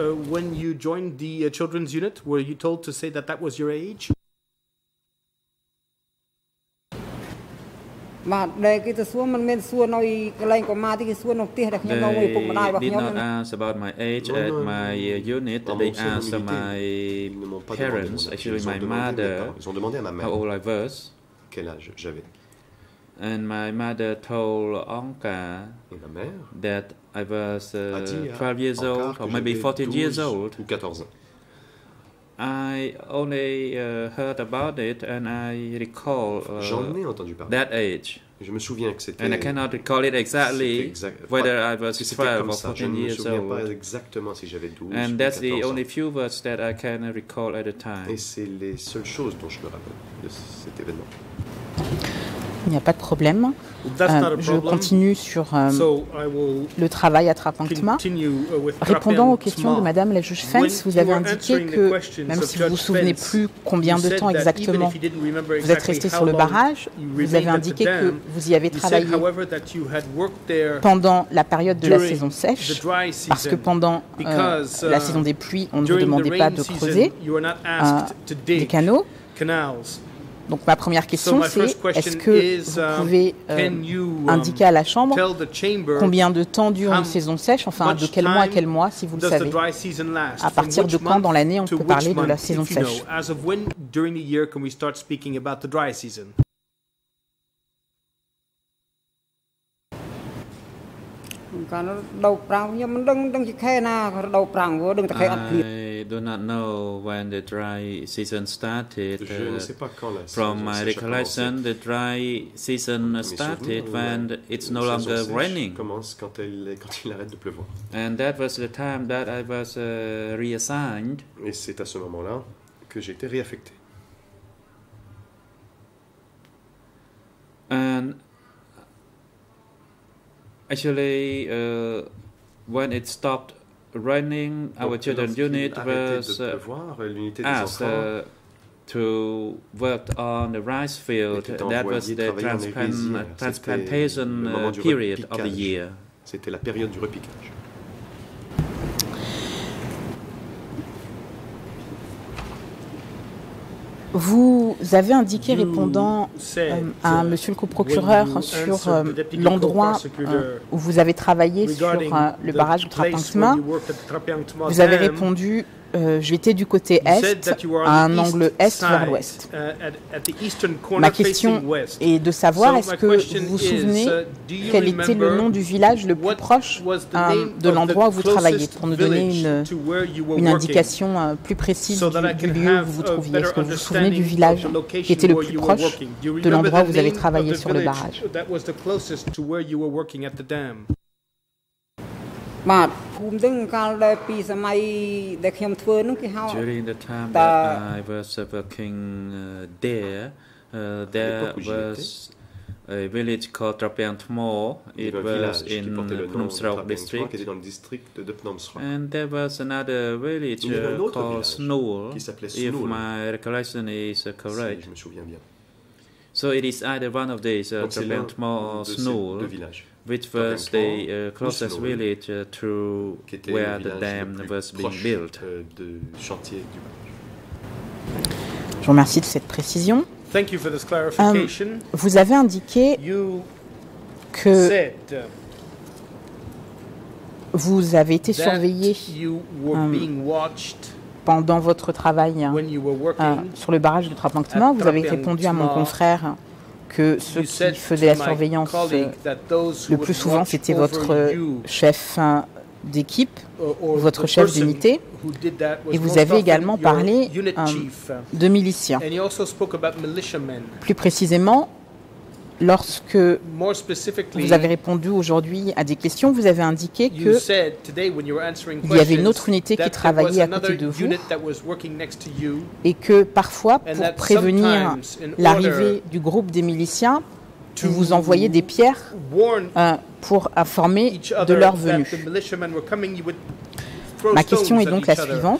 They did not ask about my age at my unit. They asked my parents, actually my mother, how old I was. Quel âge j'avais. And my mother told Anka that I was 12 years old or maybe 14 years old. Ou 14 ans. I only heard about it and I recall that age. Je me souviens que c'était. And I cannot recall it exactly whether I was 12 or 14 years old. Pas exactement si j'avais 12 and that's ou 14 the ans. only few words that I can recall at the time. Et c'est les seules choses dont je me rappelle de cet événement. Il n'y a pas de problème. Je continue sur le travail à Trapankma. Répondant aux questions de Madame la juge Fence, vous avez indiqué que, même si vous ne vous souvenez plus combien de temps exactement vous êtes resté sur le barrage, vous avez indiqué que vous y avez travaillé pendant la période de la saison sèche, parce que pendant la saison des pluies, on ne vous demandait pas de creuser des canaux. Donc ma première question, c'est est-ce que vous pouvez indiquer à la Chambre combien de temps dure une saison sèche, enfin de quel mois à quel mois, si vous le savez. À partir de quand dans l'année on peut parler de la saison sèche? I do not know when the dry season started. Je ne sais pas quand la From my recollection, the dry season started when it's no longer raining. Commence quand il arrête de pleuvoir. And that was the time that I was reassigned. Et c'est à ce moment-là que j'ai été réaffecté. And actually, when it stopped raining, our children's unit was asked to work on the rice field. That was the transplantation period of the year. C'était la période du repiquage. Vous avez indiqué, répondant à monsieur le coprocureur sur l'endroit où vous avez travaillé sur le barrage de Trapankma, vous avez répondu j'étais du côté est, à un angle est vers l'ouest. Ma question est de savoir, est-ce que vous vous souvenez quel était le nom du village le plus proche de l'endroit où vous travaillez, pour nous donner une indication plus précise du lieu où vous vous trouviez. Est-ce que vous vous souvenez du village qui était le plus proche de l'endroit où vous avez travaillé sur le barrage? During the time that I was working there was a village called Trapiantmo. It was in Phnom Srok district. And there was another village called Snool, if my recollection is correct. So it is either one of these, Trapiantmo or Snool, which was the closest village to where the dam was being built. Je vous remercie de cette précision. Thank you for this clarification. Vous avez indiqué que vous avez été surveillé pendant votre travail sur le barrage de Trapankma. Vous avez répondu à mon confrère que ceux qui faisaient la surveillance le plus souvent, c'était votre chef d'équipe, votre chef d'unité, et vous avez également parlé de miliciens. Plus précisément, lorsque vous avez répondu aujourd'hui à des questions, vous avez indiqué qu'il y avait une autre unité qui travaillait à côté de vous et que parfois, pour prévenir l'arrivée du groupe des miliciens, vous vous envoyez des pierres pour informer de leur venue. Ma question est donc la suivante.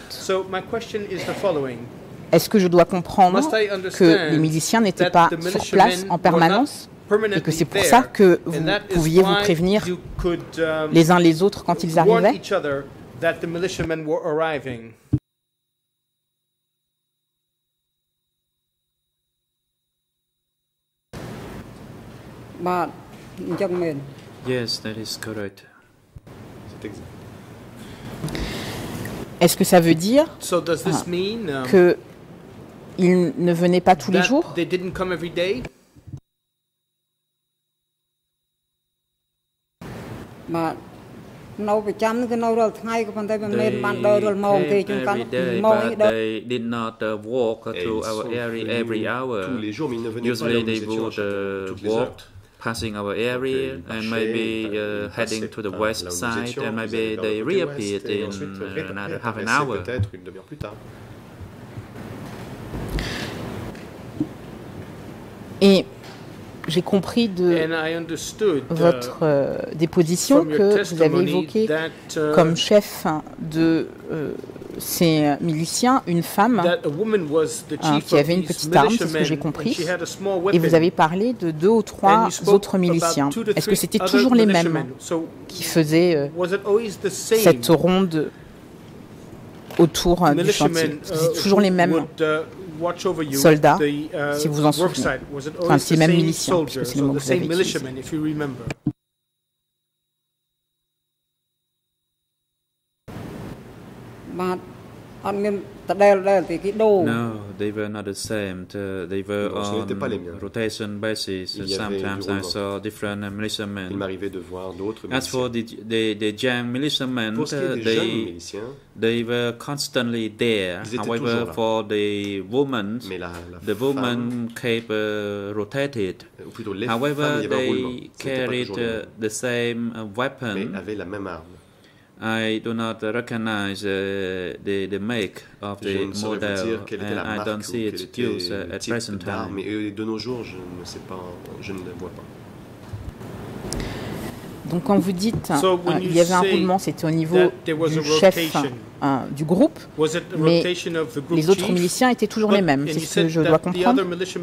Est-ce que je dois comprendre que les miliciens n'étaient pas sur place en permanence et que c'est pour ça que vous pouviez vous prévenir les uns les autres quand ils arrivaient? Yes, that is correct. C'est exact. Est-ce que ça veut dire qu'ils ne venaient pas tous les jours? They did not walk to our area every hour. Tous les jours, mais ils ne venaient Usually pas là où they nous étions would toutes les heures. walk passing our area and maybe heading to the west side, and maybe they reappeared in another half an hour. Peut-être une demi-heure plus tard. Et j'ai compris de votre déposition que vous avez évoqué comme chef de ces miliciens une femme qui avait une petite arme, c'est ce que j'ai compris, et vous avez parlé de 2 ou 3 autres miliciens. Est-ce que c'était toujours les mêmes qui faisaient cette ronde autour du chantier? C'était toujours les mêmes soldats, si vous en souvenez. Enfin, c'est même miliciens, puisque c'est le mot que vous avez utilisé. No, they were not the same. They were on rotation basis. Sometimes I saw different militiamen. Il m'arrivait de voir d'autres As for the young militiamen, they were constantly there. However, for the women kept rotated. However, they carried the same weapon. Mais avaient la même arme. I do not recognize the make of the model, and I don't see its use at present time. Mais de nos jours, je ne sais pas, je ne le vois pas. Donc quand vous dites il y avait un roulement, c'était au niveau du chef du groupe, mais les autres miliciens étaient toujours les mêmes, c'est ce que je dois comprendre.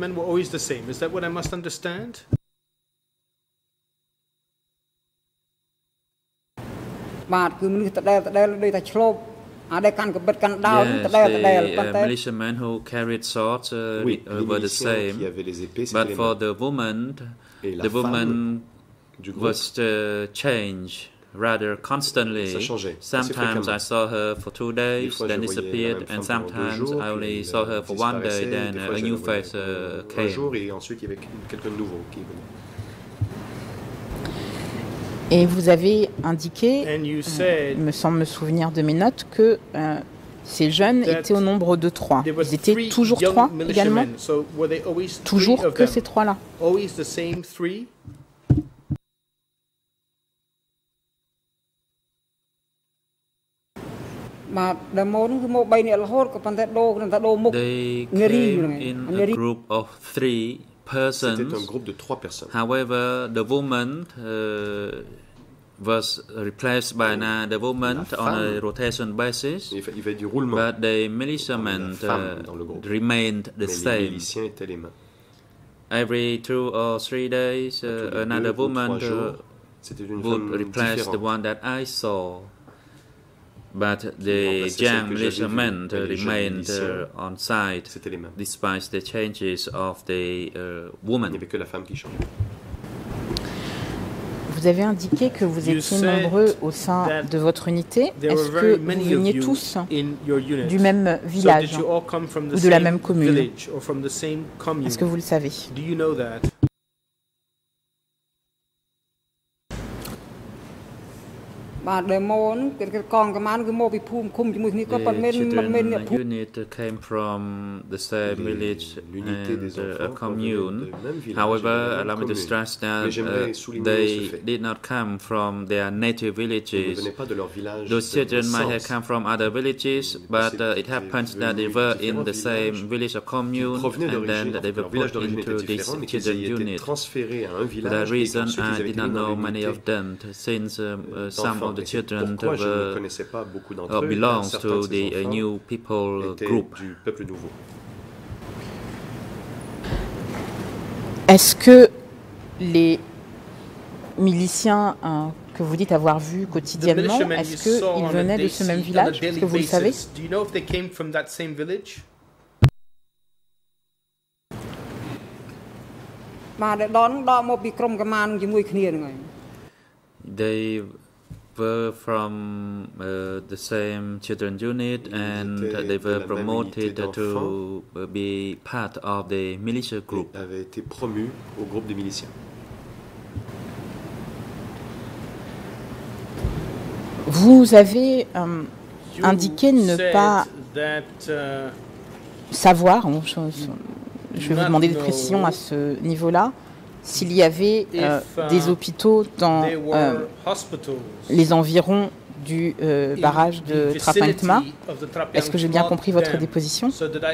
Yes, the militiamen who carried swords were the same, but for the woman was changed rather constantly. Sometimes I saw her for 2 days, then disappeared, and sometimes I only saw her for 1 day, then a new face came. Et vous avez indiqué, il me semble me souvenir de mes notes, que ces jeunes étaient au nombre de 3. Ils étaient toujours 3 également? Toujours que ces 3-là? They came in a group of 3 persons. C'était un groupe de 3 personnes. However, the woman was replaced by another woman on a rotation basis, il y avait du roulement. But the militiamen remained the same. Every 2 or 3 days, another woman would replace the one that I saw. But the young militiamen remained on site despite the changes of the woman. Il n'y avait que la femme qui changeait. Vous avez indiqué que vous étiez nombreux au sein de votre unité. Est-ce que vous veniez tous du même village ou de la même commune? Est-ce que vous le savez? The children unit came from the same village and a commune. However, allow me to stress that they did not come from their native villages. Those children might have come from other villages, but it happens that they were in the same village or commune, and then they were put into this children unit. For that reason, I did not know many of them, since some of the children belongs to the new people group. Est-ce que les miliciens que vous dites avoir vus quotidiennement, est-ce qu'ils venaient de ce même village? Est-ce que vous le savez? They were from the same children unit, and they were promoted to be part of the militia group. Avaient été promus au groupe des miliciens. Vous avez indiqué ne pas savoir, je vais vous demander des précisions à ce niveau-là, s'il y avait des hôpitaux dans les environs du barrage de Trapankma. Est-ce que j'ai bien compris votre déposition?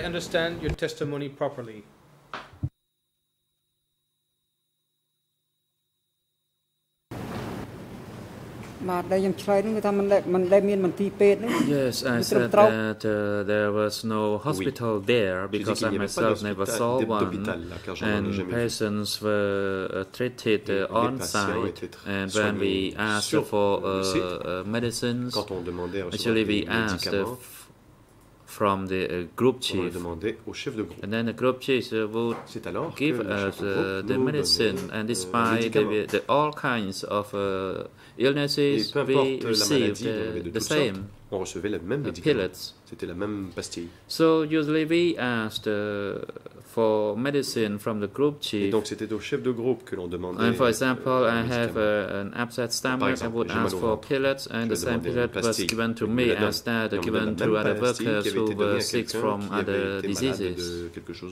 Yes, I said that there was no hospital there because I myself never saw one, and patients were treated on site. And when we asked for medicines, actually we asked from the group chief, and then the group chief would give us the medicine, and despite all kinds of illnesses, we received the same. On recevait le même médicament. C'était la même pastille. So usually we asked for medicine from the group chief. Et donc c'était au chef de groupe que l'on demandait. And for example, I have an upset stomach. I would ask for pellets, and the same pellet was given to me as that given to other workers who were sick from other diseases.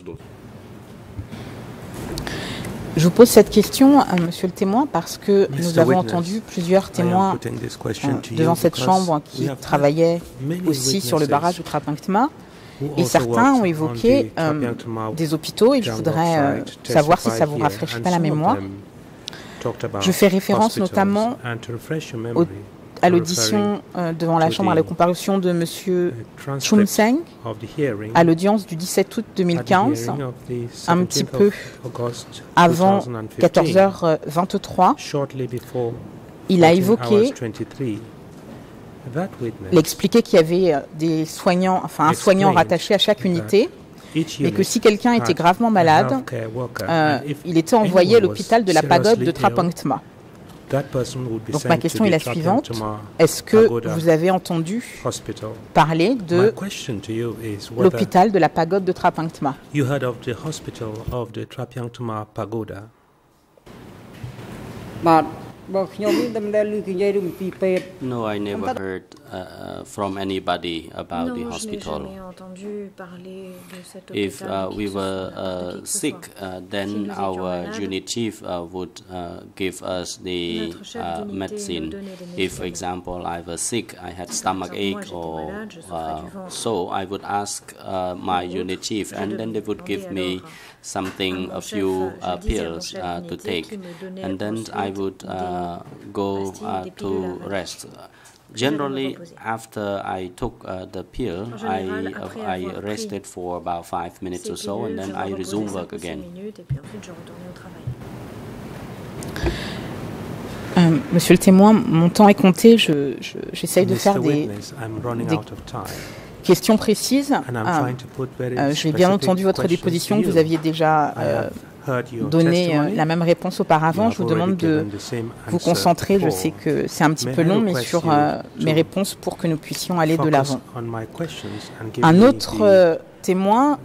Je vous pose cette question, monsieur le témoin, parce que nous avons entendu plusieurs témoins devant cette chambre qui travaillaient aussi sur le barrage de Trapankma, et certains ont évoqué des hôpitaux, et je voudrais savoir si ça vous rafraîchit pas la mémoire. Je fais référence notamment à l'audition devant la Chambre à la comparution de M. Chum Seng, à l'audience du 17 août 2015, un petit peu avant 14h23. Il a évoqué, il a expliqué qu'il y avait des soignants, enfin un soignant rattaché à chaque unité, et que si quelqu'un était gravement malade, il était envoyé à l'hôpital de la pagode de Trapankma. Donc ma question est la suivante. Est-ce que vous avez entendu parler de l'hôpital de la pagode de Trapankma? No, I never heard from anybody about the hospital. If we were sick, then our unit chief would give us the medicine. If, for example, I was sick, I had stomach ache or so, I would ask my unit chief, and then they would give me something, a few pills to take, and then I would go to rest. Generally, after I took the pill, I rested for about 5 minutes or so, and then I resumed work again. Monsieur le témoin, mon temps est compté. J'essaye de faire des questions précises. J'ai bien entendu votre déposition, que vous aviez déjà donné la même réponse auparavant. Je vous demande de vous concentrer. Je sais que c'est un petit peu long, mais sur mes réponses pour que nous puissions aller de l'avant. Un autre témoin,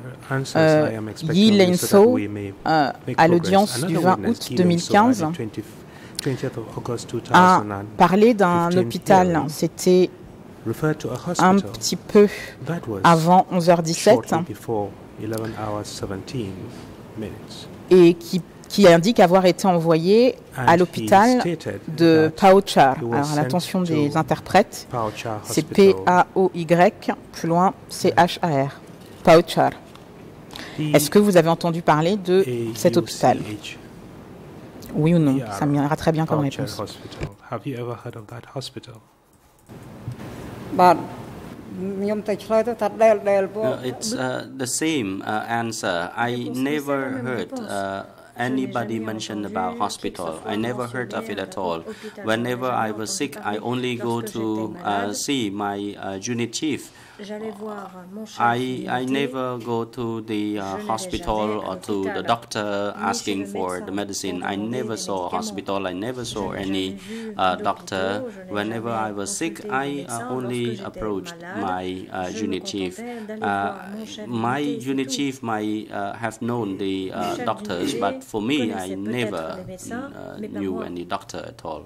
Yi Lin So, à l'audience du 20 août 2015, a parlé d'un hôpital. C'était un petit peu avant 11h17 et qui indique avoir été envoyé à l'hôpital de Pauchar. Alors, à l'attention des interprètes, c'est P-A-O-Y, plus loin, C-H-A-R. Pauchar. Est-ce que vous avez entendu parler de cet hôpital? Oui ou non? Ça m'ira très bien comme réponse. It's the same answer. I never heard anybody mention about hospital. I never heard of it at all. Whenever I was sick, I only go to see my unit chief. I never go to the hospital or to the doctor asking for the medicine. I never saw a hospital. I never saw any doctor. Whenever I was sick, I only approached my unit chief. My unit chief might have known the doctors, but for me, I never knew any doctor at all.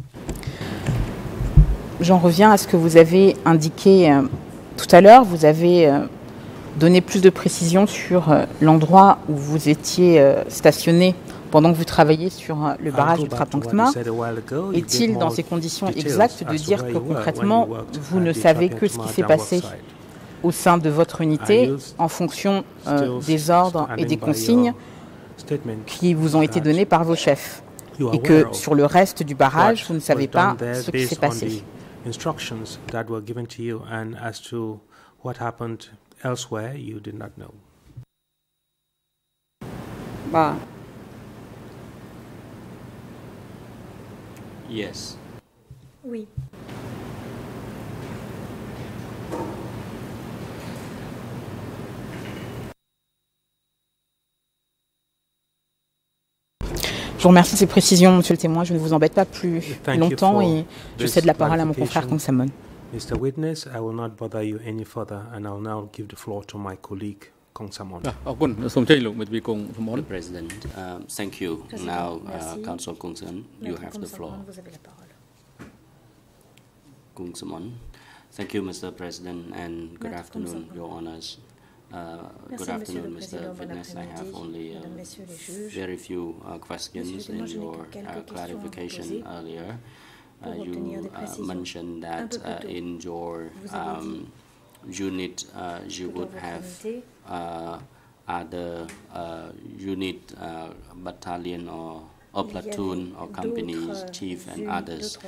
J'en reviens à ce que vous avez indiqué tout à l'heure. Vous avez donné plus de précisions sur l'endroit où vous étiez stationné pendant que vous travailliez sur le barrage du Trapankma. Est-il dans ces conditions exactes de dire que concrètement, vous ne savez que ce qui s'est passé au sein de votre unité en fonction des ordres et des consignes qui vous ont été donnés par vos chefs, et que sur le reste du barrage, vous ne savez pas ce qui s'est passé? Instructions that were given to you, and as to what happened elsewhere, you did not know. Yes. Oui. Je vous remercie de ces précisions, monsieur le témoin. Je ne vous embête pas plus longtemps et je cède la parole à mon confrère Kongsamon. Mr. Witness, I will not bother you any further, and I will now give the floor to my colleague Kongsamon. The President, thank you. Now, Council Kongsamon, you have the floor. Kongsamon. Thank you, Mr. President, and good afternoon, Your Honors. Good afternoon, Mr. Witness. I have only very few questions in your clarification earlier. You mentioned that in your unit you would have other unit, battalion or platoon or company's chief and others.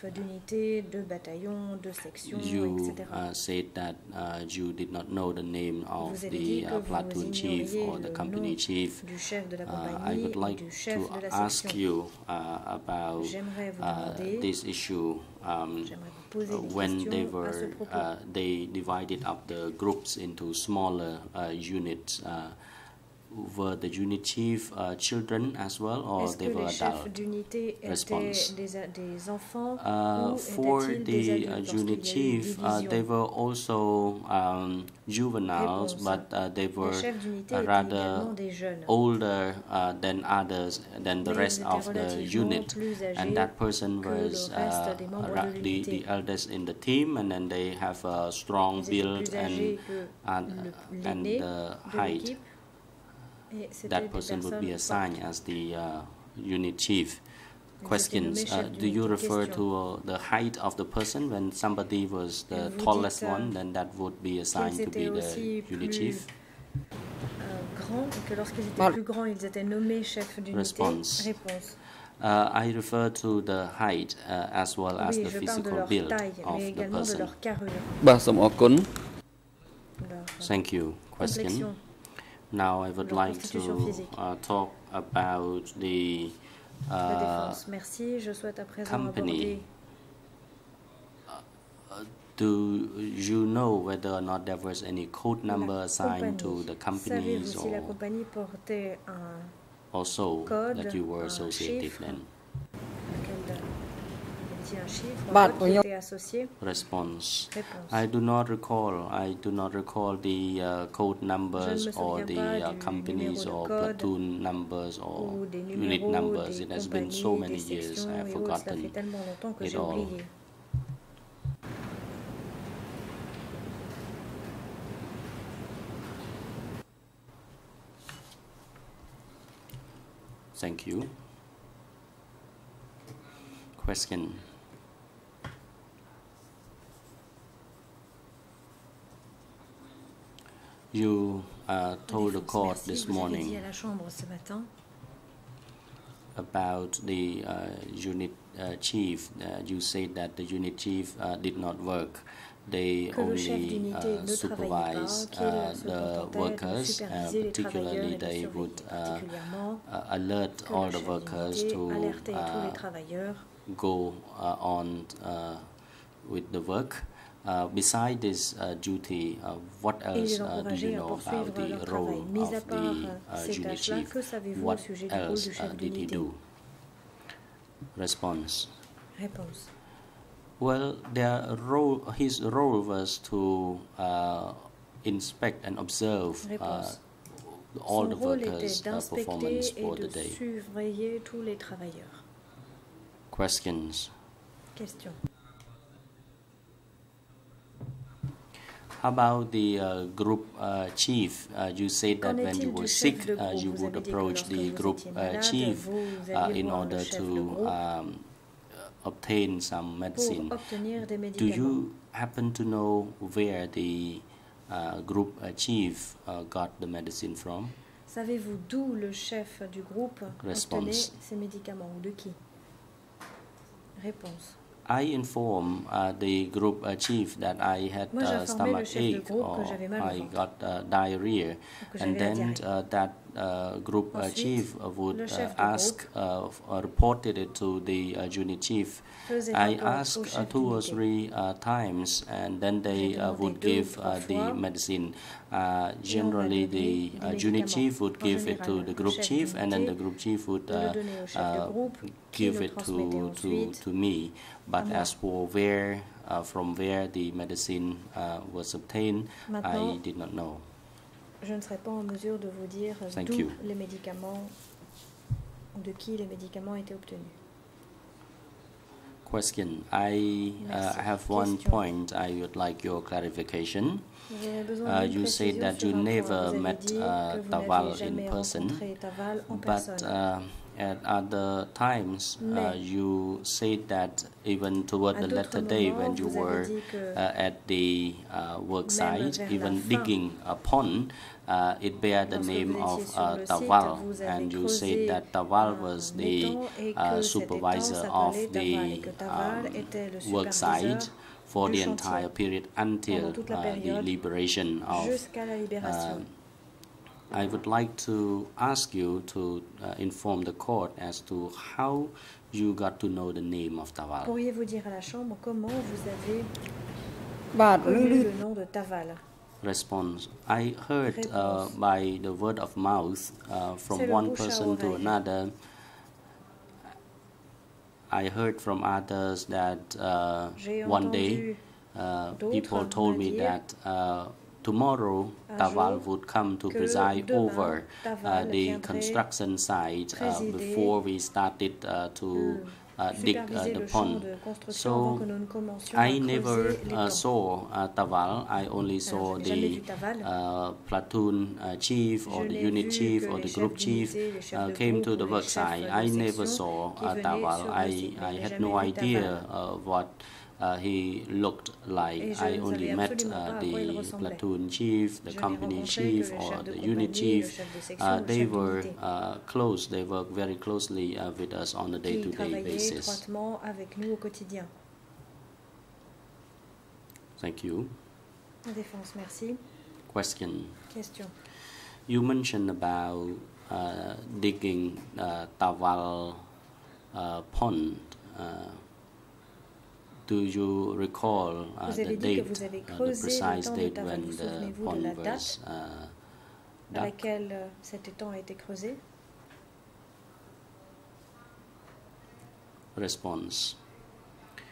You said that you did not know the name of the platoon chief or the company chief. I would like to ask you about this issue. When they divided up the groups into smaller units. Were the unit chief children as well, or they were adult? Response. For the unit chief, they were also juveniles, but they were rather older than others, than the rest of the unit. And that person was the eldest in the team, and then they have a strong build and the height. That person would be assigned as the unit chief. Questions. Do you refer to the height of the person? When somebody was the tallest one, then that would be assigned to be the unit chief? Response. I refer to the height as well as the physical build of the person. Thank you. Question. Now I would like to talk about the company. Do you know whether or not there was any code number assigned to the companies or also that you were associated then? dit un chiffre, un vote qui était associé. Response. Réponse. I do not recall the code numbers or the companies or platoon numbers or unit numbers. It has been so many years, I have forgotten it all. Thank you. Question. You told the court this morning about the unit chief. You said that the unit chief did not work. They only supervise the workers, particularly they would alert all the workers to go on with the work. Beside this duty, what else do you know about the role of the unit chief? What else did he do? Response. Réponse. Well, his role was to inspect and observe all the workers' performance for the day. Surveiller tous les travailleurs. Questions. Question. How about the group chief? You said that when you were sick, you would approach the group chief in order to obtain some medicine. Do you happen to know where the group chief got the medicine from? Savez-vous d'où le chef du groupe obtenait ces médicaments ou de qui? Réponse. I informed the group chief that I had stomach ache or I got diarrhea, and then that group chief would ask reported it to the unit chief. I asked 2 or 3 times, and then they would give the medicine. Generally, the unit chief would give it to the group chief, and then the group chief would give it to me. But as for where, from where the medicine was obtained, I did not know. Je ne serai pas en mesure de vous dire d'où les médicaments, de qui les médicaments étaient obtenus. Question. I have one point I would like your clarification. You said that you never met Taval in person, but at other times you said that even toward the latter day when you were at the work site, even digging a pond, it bear the name of Taval, and you said that Taval was the supervisor of the work site for the entire period until the liberation of I would like to ask you to inform the court as to how you got to know the name of Taval. Pourriez-vous dire à la Chambre comment vous avez connu le nom de Taval? Response. I heard by the word of mouth from one person to another. I heard from others that one day people told me that tomorrow Taval would come to preside over the construction site before we started to dig the pond. So I never saw Taval. I only saw the platoon chief or the unit chief or the group chief came to the work site. I never saw Taval. I had no idea what he looked like. I only met the platoon chief, the company chief, or the unit chief. They were close. They worked very closely with us on a day-to-day basis. Thank you. Défense, merci. Question. Question. You mentioned about digging Taval pond. Do you recall the date, the precise date when the pond was à laquelle cet étang a été creusé? Response.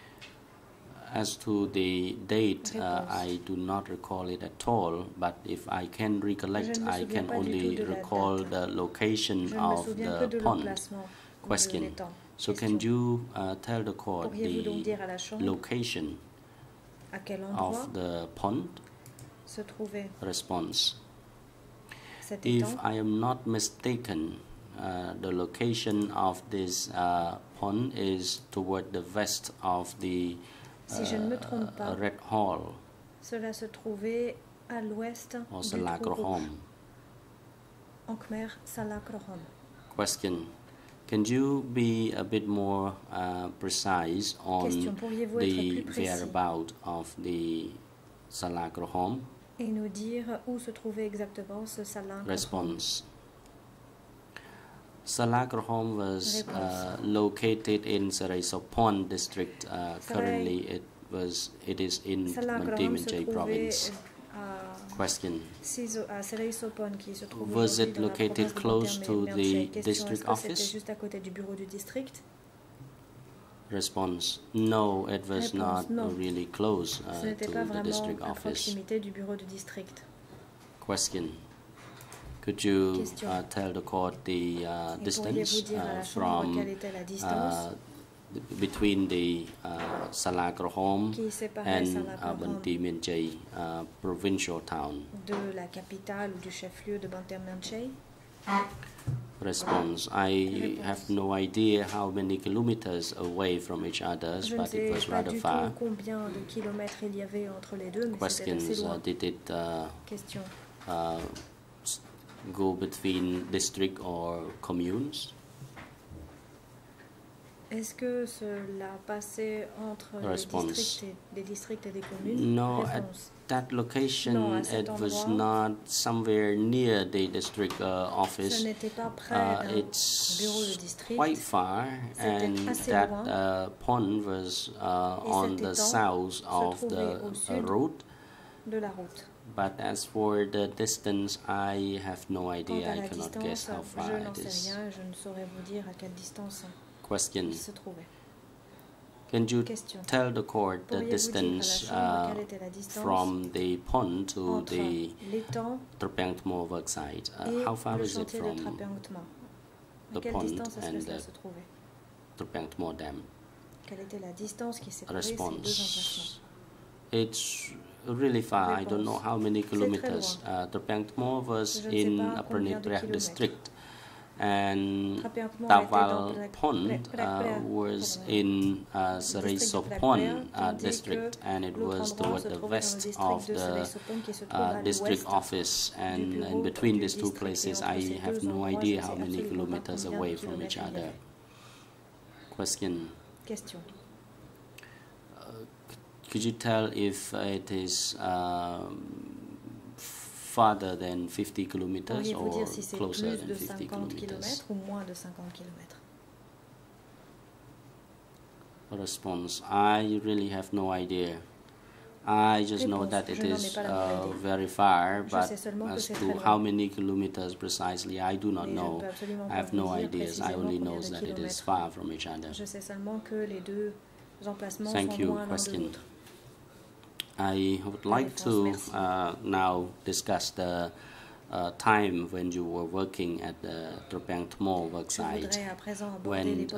As to the date, I do not recall it at all, but if I can recollect, I can only recall the location of the pond. Question. So can you tell the court the location of the pond? Response. If I am not mistaken, the location of this pond is toward the west of the Red Hall. Cela se trouvait à l'ouest du trou rouge. En Khmer, Salakrohom. Question. Can you be a bit more precise on the whereabouts of the Salakrohom? Et nous dire où se trouvait exactement ce Salakrohom. Response. Salakrohom was located in Sarai Sopon district. Currently, it is in Mantiminjay province. Question. Was it located close to the district office? Response. No, it was not really close to the district office. Question. Could you tell the court the distance from between the Salakrohom and Banteminjay provincial town? De la capitale ou du chef-lieu de Banteminjay? Response. I have no idea how many kilometers away from each other, but it was rather far. Combien de kilomètres il y avait entre les deux, mais Questions. C'était assez loin. Did it Question. Go between district or communes? Est-ce que cela passait entre des districts et des communes? No, at that location it was not somewhere near the district office. Ce n'était pas près d'un bureau de It's district. quite far, and that pond was on the south of the road. De la route. But as for the distance, I have no idea. I cannot distance, guess how far je n'en it sais is. rien, je ne saurais vous dire à quelle distance Question. il se trouvait. Can you Question. tell the court the distance from the pond to the Trapangtmo worksite? How far is it from the pond and the Trapangtmo dam? Quelle était la distance qui séparait ces deux Response. emplacements? It's really far. I don't know how many kilometers. Trapangtmo was in Upper Nitrak district, and Tawal Pond was in Sarai Sopon district, and it was toward the west of the district office. And in between these two places, I have no idea how many kilometers away from each other. Question. Could you tell if it is farther than 50 kilometers or closer than 50 kilometers? Response. I really have no idea. I just know that it is very far, but as to how many kilometers precisely, I do not know. I have no ideas. I only know that it is far from each other. Thank you. Question. I would like to now discuss the time when you were working at the Trapangtmo worksite, when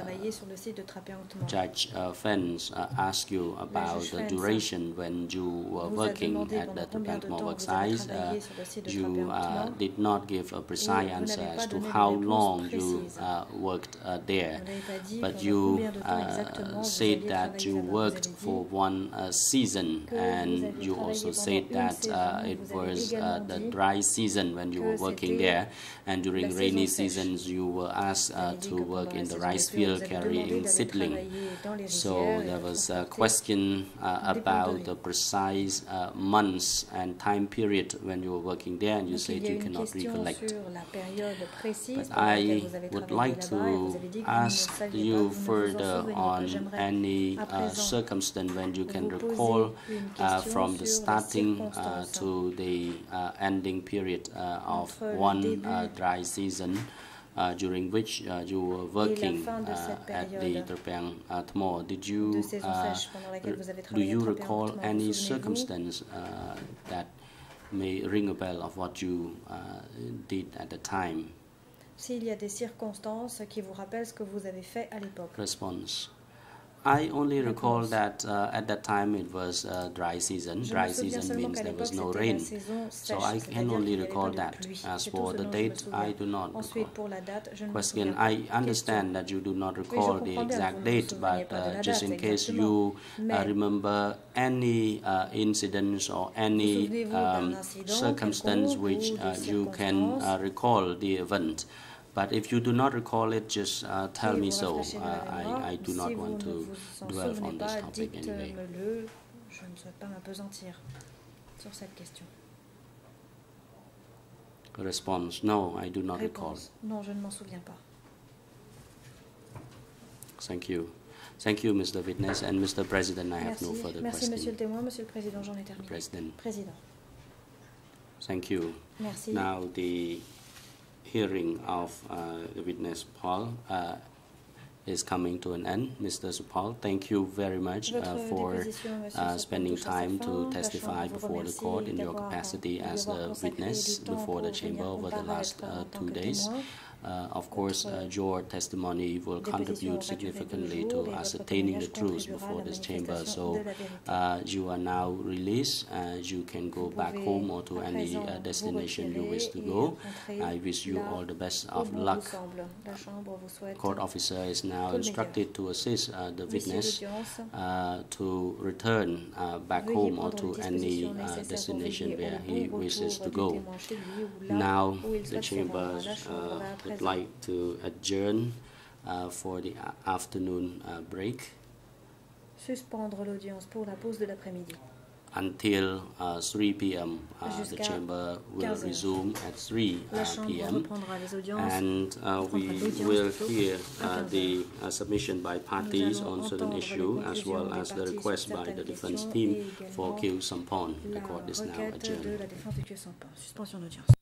Judge Fens asked you about the duration when you were working at the Trapangtmo worksite. You did not give a precise answer as to how long you worked there, but you said that you worked for one season, and you also said that it was the dry season when you were working there, and during rainy seasons you were asked to work in the rice field carrying seedling. So there was a question about the precise months and time period when you were working there, and you said you cannot recollect. But I would like to ask you further on any circumstance when you can recall from the starting to the ending period of one dry season, during which you were working at the Trapang Mall. Did you do you recall any circumstance that may ring a bell of what you did at the time? S'il y a des circonstances qui vous rappellent ce que vous avez fait à l'époque. Response. I only recall that at that time it was dry season. Dry season means there was no rain. So I can only recall that. As for the date, I do not recall. Question, I understand that you do not recall the exact date, but just in case you remember any incidents or any circumstance which you can recall the event. But if you do not recall it, just tell me so. I do not want to dwell on this topic anyway. Je ne souhaite pas m'apesantir sur cette question. Response, no, I do not recall. Non, je ne m'en souviens pas. Thank you. Thank you, Mr. Witness. And Mr. President, I have no further questions. Merci, Monsieur le témoin. Monsieur le Président, j'en ai terminé. Président. Thank you. Merci. Now the hearing of the witness Paul is coming to an end. Mr. Sophal, thank you very much for spending time to testify before the court in your capacity as a witness before the chamber over the last 2 days. Of course, your testimony will contribute significantly to ascertaining the truth before this chamber. So you are now released. You can go back home or to any destination you wish to go. I wish you all the best of luck. Court officer is now instructed to assist the witness to return back home or to any destination where he wishes to go. Now the chamber would like to adjourn for the afternoon break. Suspendre l'audience pour la pause de l'après-midi. Until 3 p.m. The chamber will resume at 3 p.m. and we will hear the submission by parties on certain issue as well as the request by the defense team for Kyu Sampon. The court is now adjourned.